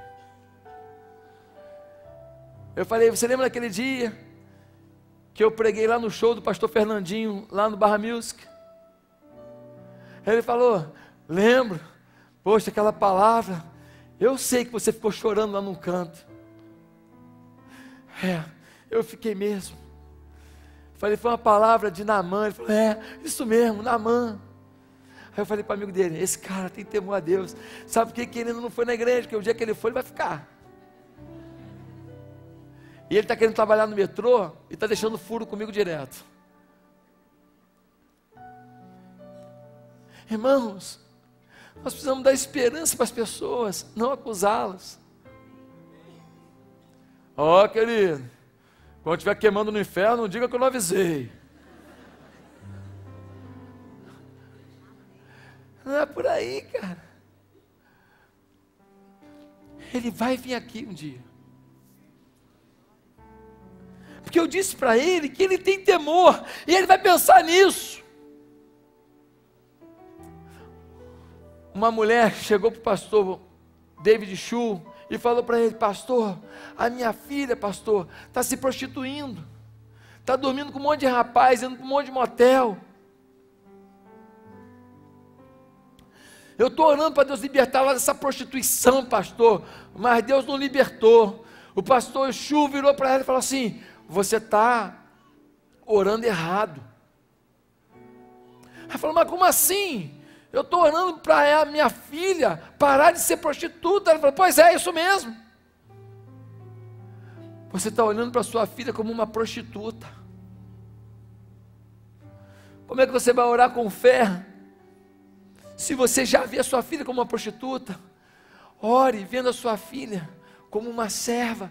Eu falei, você lembra daquele dia que eu preguei lá no show do pastor Fernandinho, lá no Barra Music? Aí ele falou, lembro, poxa, aquela palavra, eu sei que você ficou chorando lá num canto. Eu fiquei mesmo. Falei, foi uma palavra de Naamã. Ele falou, isso mesmo, Naamã. Aí eu falei para o amigo dele, esse cara tem temor a Deus. Sabe por que ele ainda não foi na igreja? Porque o dia que ele for, ele vai ficar. E ele está querendo trabalhar no metrô e está deixando furo comigo direto. Irmãos, nós precisamos dar esperança para as pessoas, não acusá-las. Ó, querido, quando estiver queimando no inferno, não diga que eu não avisei. Não é por aí, cara. Ele vai vir aqui um dia. Porque eu disse para ele que ele tem temor, e ele vai pensar nisso. Uma mulher chegou para o pastor David Chu e falou para ele, pastor, a minha filha, pastor, está se prostituindo, está dormindo com um monte de rapaz, indo para um monte de motel. Eu estou orando para Deus libertar ela dessa prostituição, pastor, mas Deus não libertou. O pastor Chu virou para ela e falou assim, você está orando errado. Ela falou, mas como assim? Eu estou orando para a minha filha parar de ser prostituta. Ela falou, pois é, isso mesmo. Você está olhando para sua filha como uma prostituta. Como é que você vai orar com fé, se você já vê a sua filha como uma prostituta? Ore vendo a sua filha como uma serva.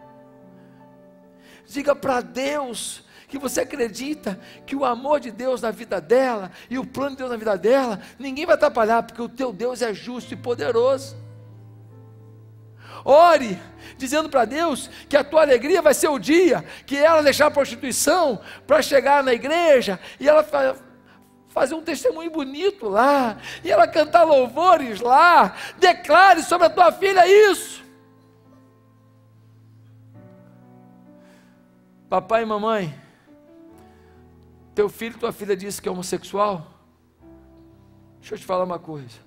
Diga para Deus que você acredita que o amor de Deus na vida dela e o plano de Deus na vida dela, ninguém vai atrapalhar, porque o teu Deus é justo e poderoso. Ore dizendo para Deus que a tua alegria vai ser o dia que ela deixar a prostituição para chegar na igreja e ela fazer um testemunho bonito lá, e ela cantar louvores lá. Declare sobre a tua filha isso. Papai e mamãe, teu filho, tua filha disse que é homossexual? Deixa eu te falar uma coisa.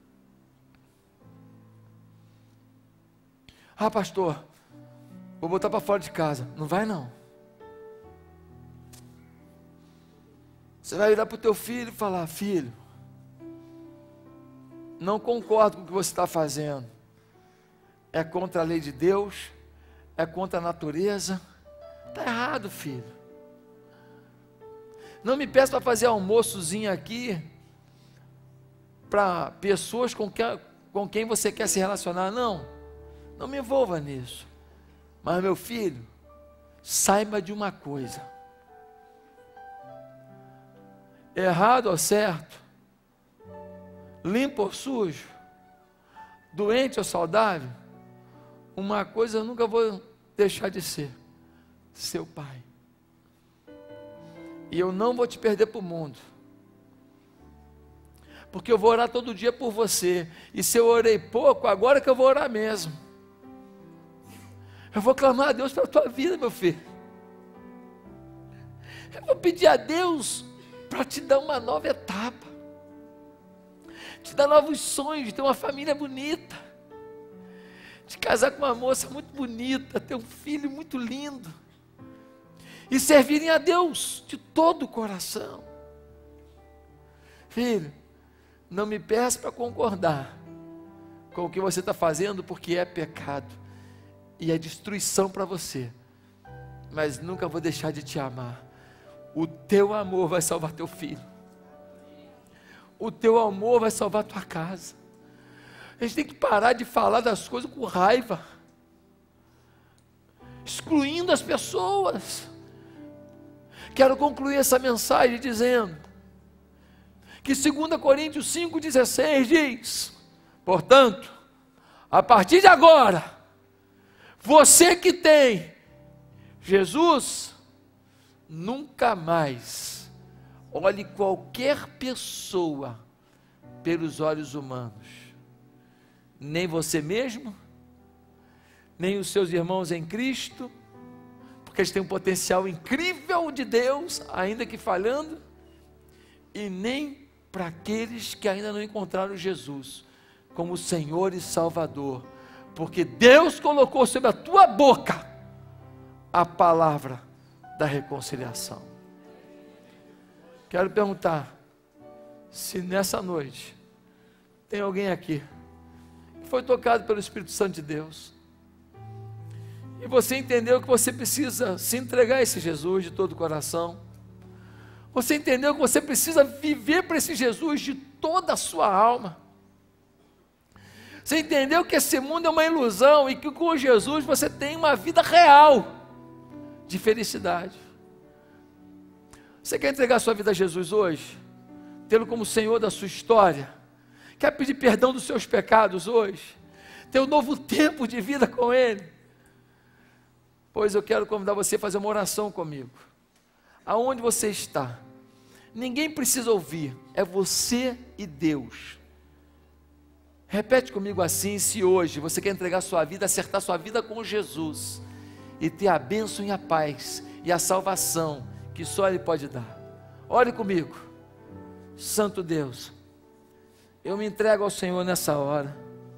Ah, pastor, vou botar para fora de casa. Não vai não. Você vai virar para o teu filho e falar, filho, não concordo com o que você está fazendo. É contra a lei de Deus, é contra a natureza. Está errado, filho. Não me peça para fazer almoçozinho aqui para pessoas com quem você quer se relacionar. Não me envolva nisso. Mas meu filho, saiba de uma coisa: errado ou certo, limpo ou sujo, doente ou saudável, uma coisa eu nunca vou deixar de ser: seu pai. E eu não vou te perder para o mundo, porque eu vou orar todo dia por você. E se eu orei pouco, agora que eu vou orar mesmo. Eu vou clamar a Deus pela tua vida, meu filho. Eu vou pedir a Deus para te dar uma nova etapa, te dar novos sonhos, de ter uma família bonita, de casar com uma moça muito bonita, ter um filho muito lindo, e servirem a Deus de todo o coração. Filho, não me peça para concordar com o que você está fazendo, porque é pecado e é destruição para você, mas nunca vou deixar de te amar. O teu amor vai salvar teu filho, o teu amor vai salvar tua casa. A gente tem que parar de falar das coisas com raiva, excluindo as pessoas. Quero concluir essa mensagem dizendo que 2 Coríntios 5,16 diz: portanto, a partir de agora, você que tem Jesus nunca mais olhe qualquer pessoa pelos olhos humanos, nem você mesmo, nem os seus irmãos em Cristo, porque eles têm um potencial incrível de Deus, ainda que falhando, e nem para aqueles que ainda não encontraram Jesus como Senhor e Salvador, porque Deus colocou sobre a tua boca a palavra da reconciliação. Quero perguntar, se nessa noite tem alguém aqui que foi tocado pelo Espírito Santo de Deus, e você entendeu que você precisa se entregar a esse Jesus de todo o coração, você entendeu que você precisa viver para esse Jesus de toda a sua alma, você entendeu que esse mundo é uma ilusão e que com Jesus você tem uma vida real de felicidade. Você quer entregar sua vida a Jesus hoje? Tê-lo como Senhor da sua história? Quer pedir perdão dos seus pecados hoje? Ter um novo tempo de vida com Ele? Pois eu quero convidar você a fazer uma oração comigo. Aonde você está? Ninguém precisa ouvir, é você e Deus. Repete comigo assim: se hoje você quer entregar sua vida, acertar sua vida com Jesus, e ter a bênção e a paz, e a salvação, que só Ele pode dar. Ore comigo. Santo Deus, eu me entrego ao Senhor nessa hora.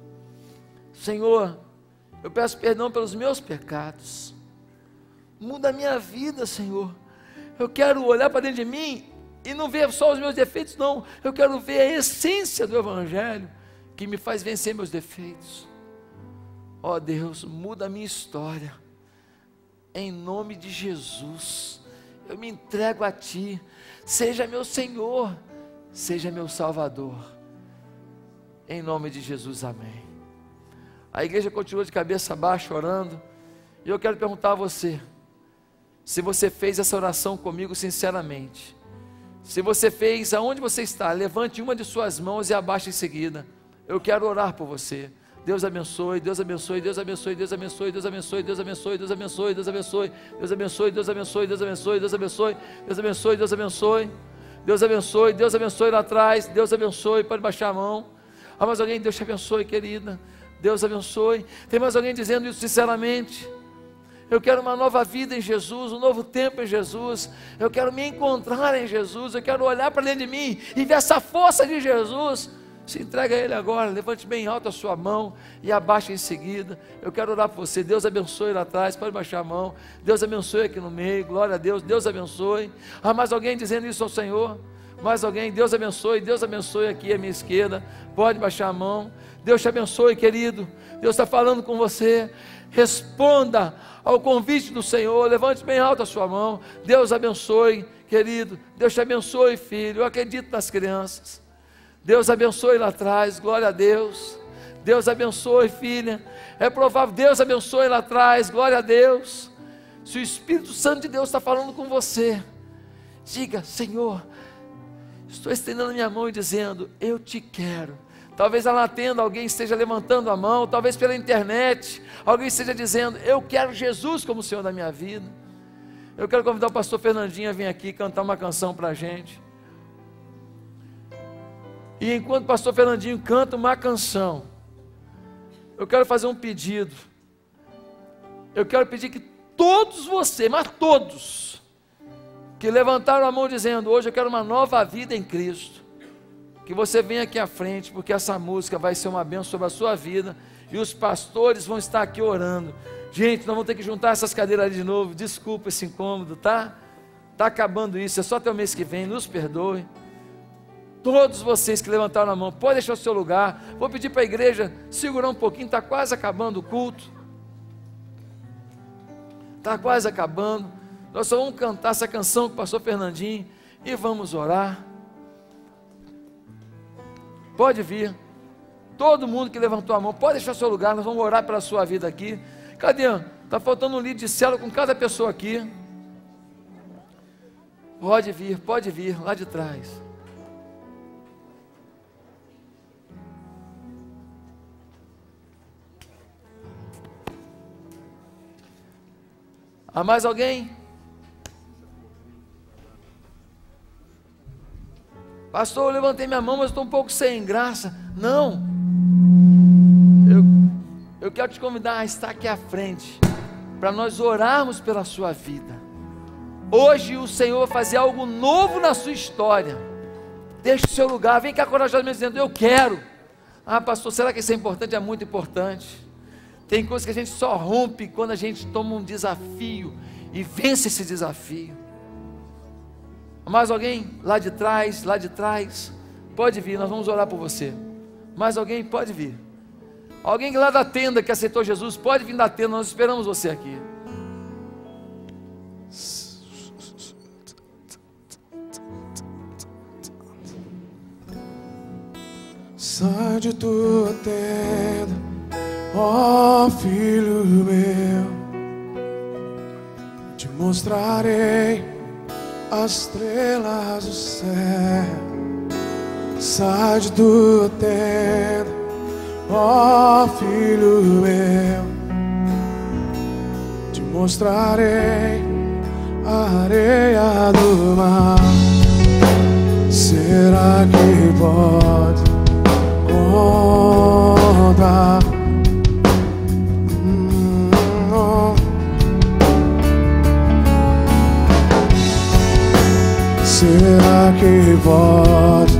Senhor, eu peço perdão pelos meus pecados. Muda a minha vida, Senhor. Eu quero olhar para dentro de mim e não ver só os meus defeitos, não. Eu quero ver a essência do Evangelho que me faz vencer meus defeitos. Ó Deus, muda a minha história. Em nome de Jesus, eu me entrego a Ti. Seja meu Senhor, seja meu Salvador. Em nome de Jesus, amém. A igreja continua de cabeça baixa orando. E eu quero perguntar a você, se você fez essa oração comigo sinceramente. Se você fez, aonde você está, levante uma de suas mãos e abaixe em seguida. Eu quero orar por você. Deus abençoe, Deus abençoe, Deus abençoe, Deus abençoe, Deus abençoe, Deus abençoe, Deus abençoe, Deus abençoe, Deus abençoe, Deus abençoe, Deus abençoe, Deus abençoe, Deus abençoe, Deus abençoe, Deus abençoe, Deus abençoe lá atrás, Deus abençoe, pode baixar a mão. Há mais alguém? Deus te abençoe, querida. Deus abençoe. Tem mais alguém dizendo isso sinceramente? Eu quero uma nova vida em Jesus, um novo tempo em Jesus. Eu quero me encontrar em Jesus. Eu quero olhar para dentro de mim e ver essa força de Jesus. Se entrega a Ele agora, levante bem alto a sua mão e abaixe em seguida. Eu quero orar por você. Deus abençoe lá atrás, pode baixar a mão. Deus abençoe aqui no meio, glória a Deus, Deus abençoe. Há mais alguém dizendo isso ao Senhor? Mais alguém? Deus abençoe aqui à minha esquerda, pode baixar a mão. Deus te abençoe, querido. Deus está falando com você. Responda ao convite do Senhor, levante bem alto a sua mão. Deus abençoe, querido. Deus te abençoe, filho. Eu acredito nas crianças. Deus abençoe lá atrás, glória a Deus. Deus abençoe, filha. É provável, Deus abençoe lá atrás, glória a Deus. Se o Espírito Santo de Deus está falando com você, diga: Senhor, estou estendendo a minha mão e dizendo: eu te quero. Talvez lá na tenda alguém esteja levantando a mão, talvez pela internet alguém esteja dizendo: eu quero Jesus como Senhor da minha vida. Eu quero convidar o pastor Fernandinho a vir aqui cantar uma canção para a gente. E enquanto o pastor Fernandinho canta uma canção, eu quero fazer um pedido. Eu quero pedir que todos vocês, mas todos, que levantaram a mão dizendo: hoje eu quero uma nova vida em Cristo, que você venha aqui à frente, porque essa música vai ser uma bênção sobre a sua vida, e os pastores vão estar aqui orando. Gente, nós vamos ter que juntar essas cadeiras ali de novo. Desculpa esse incômodo, tá? Está acabando isso, é só até o mês que vem, nos perdoe. Todos vocês que levantaram a mão, pode deixar o seu lugar. Vou pedir para a igreja segurar um pouquinho, está quase acabando o culto. Está quase acabando. Nós só vamos cantar essa canção com o pastor Fernandinho e vamos orar. Pode vir. Todo mundo que levantou a mão, pode deixar o seu lugar, nós vamos orar pela sua vida aqui. Cadê? Está faltando um líder de célula com cada pessoa aqui. Pode vir, lá de trás. Há mais alguém? Pastor, eu levantei minha mão, mas estou um pouco sem graça. Não. Eu quero te convidar a estar aqui à frente, para nós orarmos pela sua vida. Hoje o Senhor vai fazer algo novo na sua história. Deixe o seu lugar, vem cá corajosamente dizendo, eu quero. Ah, pastor, será que isso é importante? É muito importante. Tem coisas que a gente só rompe quando a gente toma um desafio e vence esse desafio. Mais alguém? Lá de trás, lá de trás. Pode vir, nós vamos orar por você. Mais alguém? Pode vir. Alguém lá da tenda que aceitou Jesus, pode vir da tenda, nós esperamos você aqui. Sai de tua tenda, ó filho meu, te mostrarei as estrelas do céu. Sai de tua tenda, ó filho meu, te mostrarei a areia do mar. Será que pode contar? Será que pode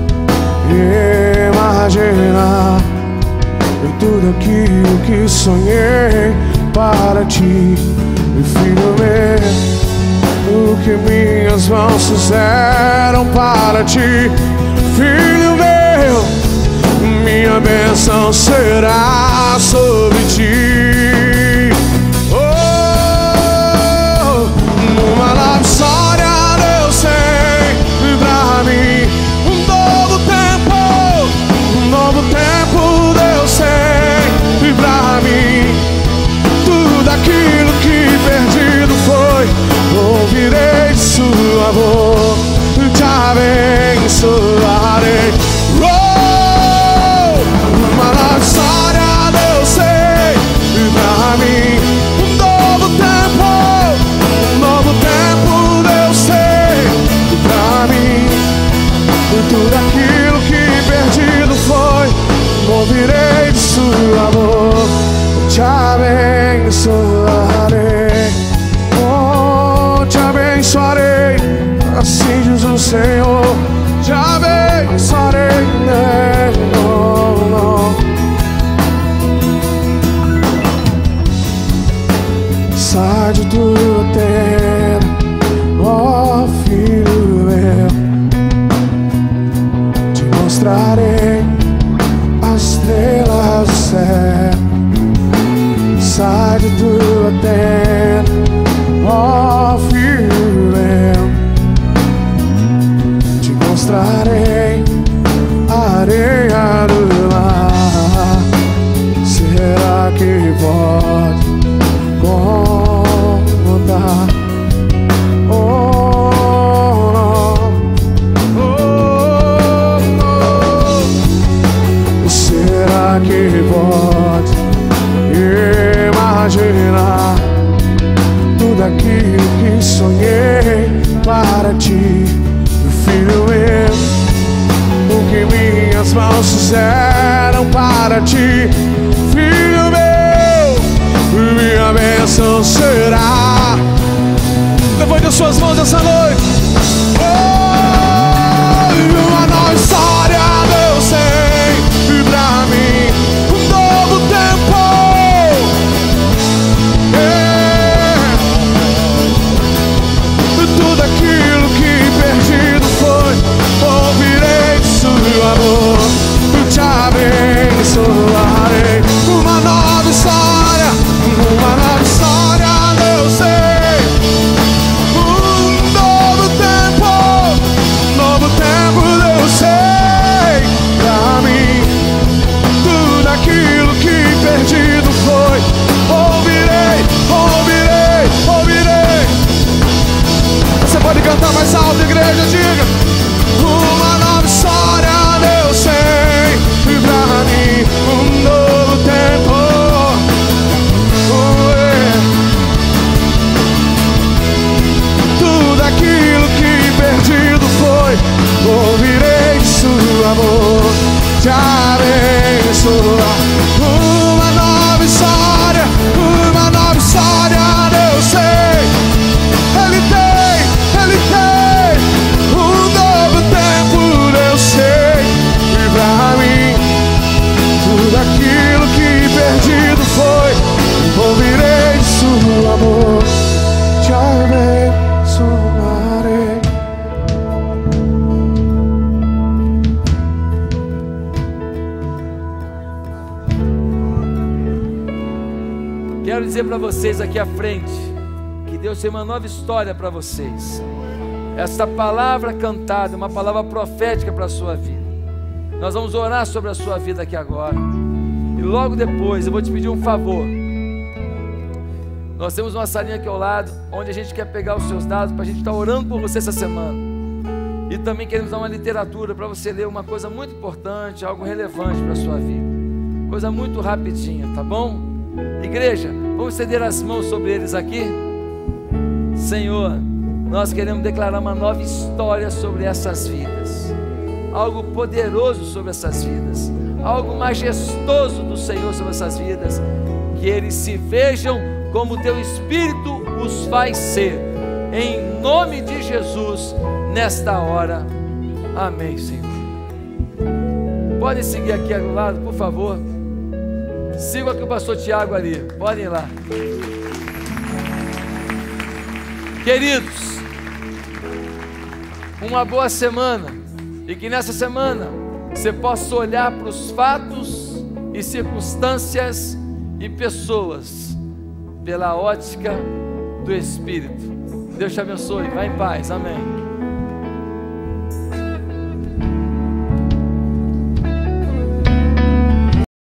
imaginar tudo aquilo que sonhei para ti, meu filho meu? O que minhas mãos fizeram para ti, filho meu, minha bênção será sobre ti. Oh, uma nova história Deus tem pra mim, um novo tempo Deus tem pra mim. Tudo aquilo que perdido foi, ouvirei sua voz, te abençoarei. Uma nova história Deus tem pra mim, um novo tempo Deus tem pra mim. Tudo aquilo que perdido foi, ouvirei de sua voz, te abençoarei. Oh, te abençoarei, assim diz o Senhor, te abençoarei. Sai de tua tenda, ó filho meu, te mostrarei as estrelas do céu. Sai de tua tenda, ó filho meu, te mostrarei a areia do mar. Será que pode contar? Oh, será que pode imaginar tudo aquilo que sonhei para ti, meu filho meu? O que minhas mãos fizeram para ti, filho meu, minha bênção será. Levante as suas mãos essa noite. Oh, uma nova história Deus tem pra mim, um novo tempo. Tudo aquilo que perdido foi, ouvirei de sua voz, te abençoarei. Uma nova história Deus tem, um novo tempo. dizer para vocês aqui à frente, que Deus tem uma nova história para vocês. Essa palavra cantada, uma palavra profética para a sua vida. Nós vamos orar sobre a sua vida aqui agora. E logo depois eu vou te pedir um favor. Nós temos uma salinha aqui ao lado, onde a gente quer pegar os seus dados para a gente estar orando por você essa semana. E também queremos dar uma literatura para você ler uma coisa muito importante, algo relevante para a sua vida. Coisa muito rapidinha, tá bom? Igreja, vamos estender as mãos sobre eles aqui. Senhor, nós queremos declarar uma nova história sobre essas vidas. Algo poderoso sobre essas vidas. Algo majestoso do Senhor sobre essas vidas. Que eles se vejam como o Teu Espírito os faz ser. Em nome de Jesus, nesta hora. Amém, Senhor. Podem seguir aqui ao lado, por favor. Sigam aqui o pastor Tiago ali. Podem ir lá. Queridos, uma boa semana. E que nessa semana você possa olhar para os fatos e circunstâncias e pessoas pela ótica do Espírito. Deus te abençoe. Vá em paz. Amém.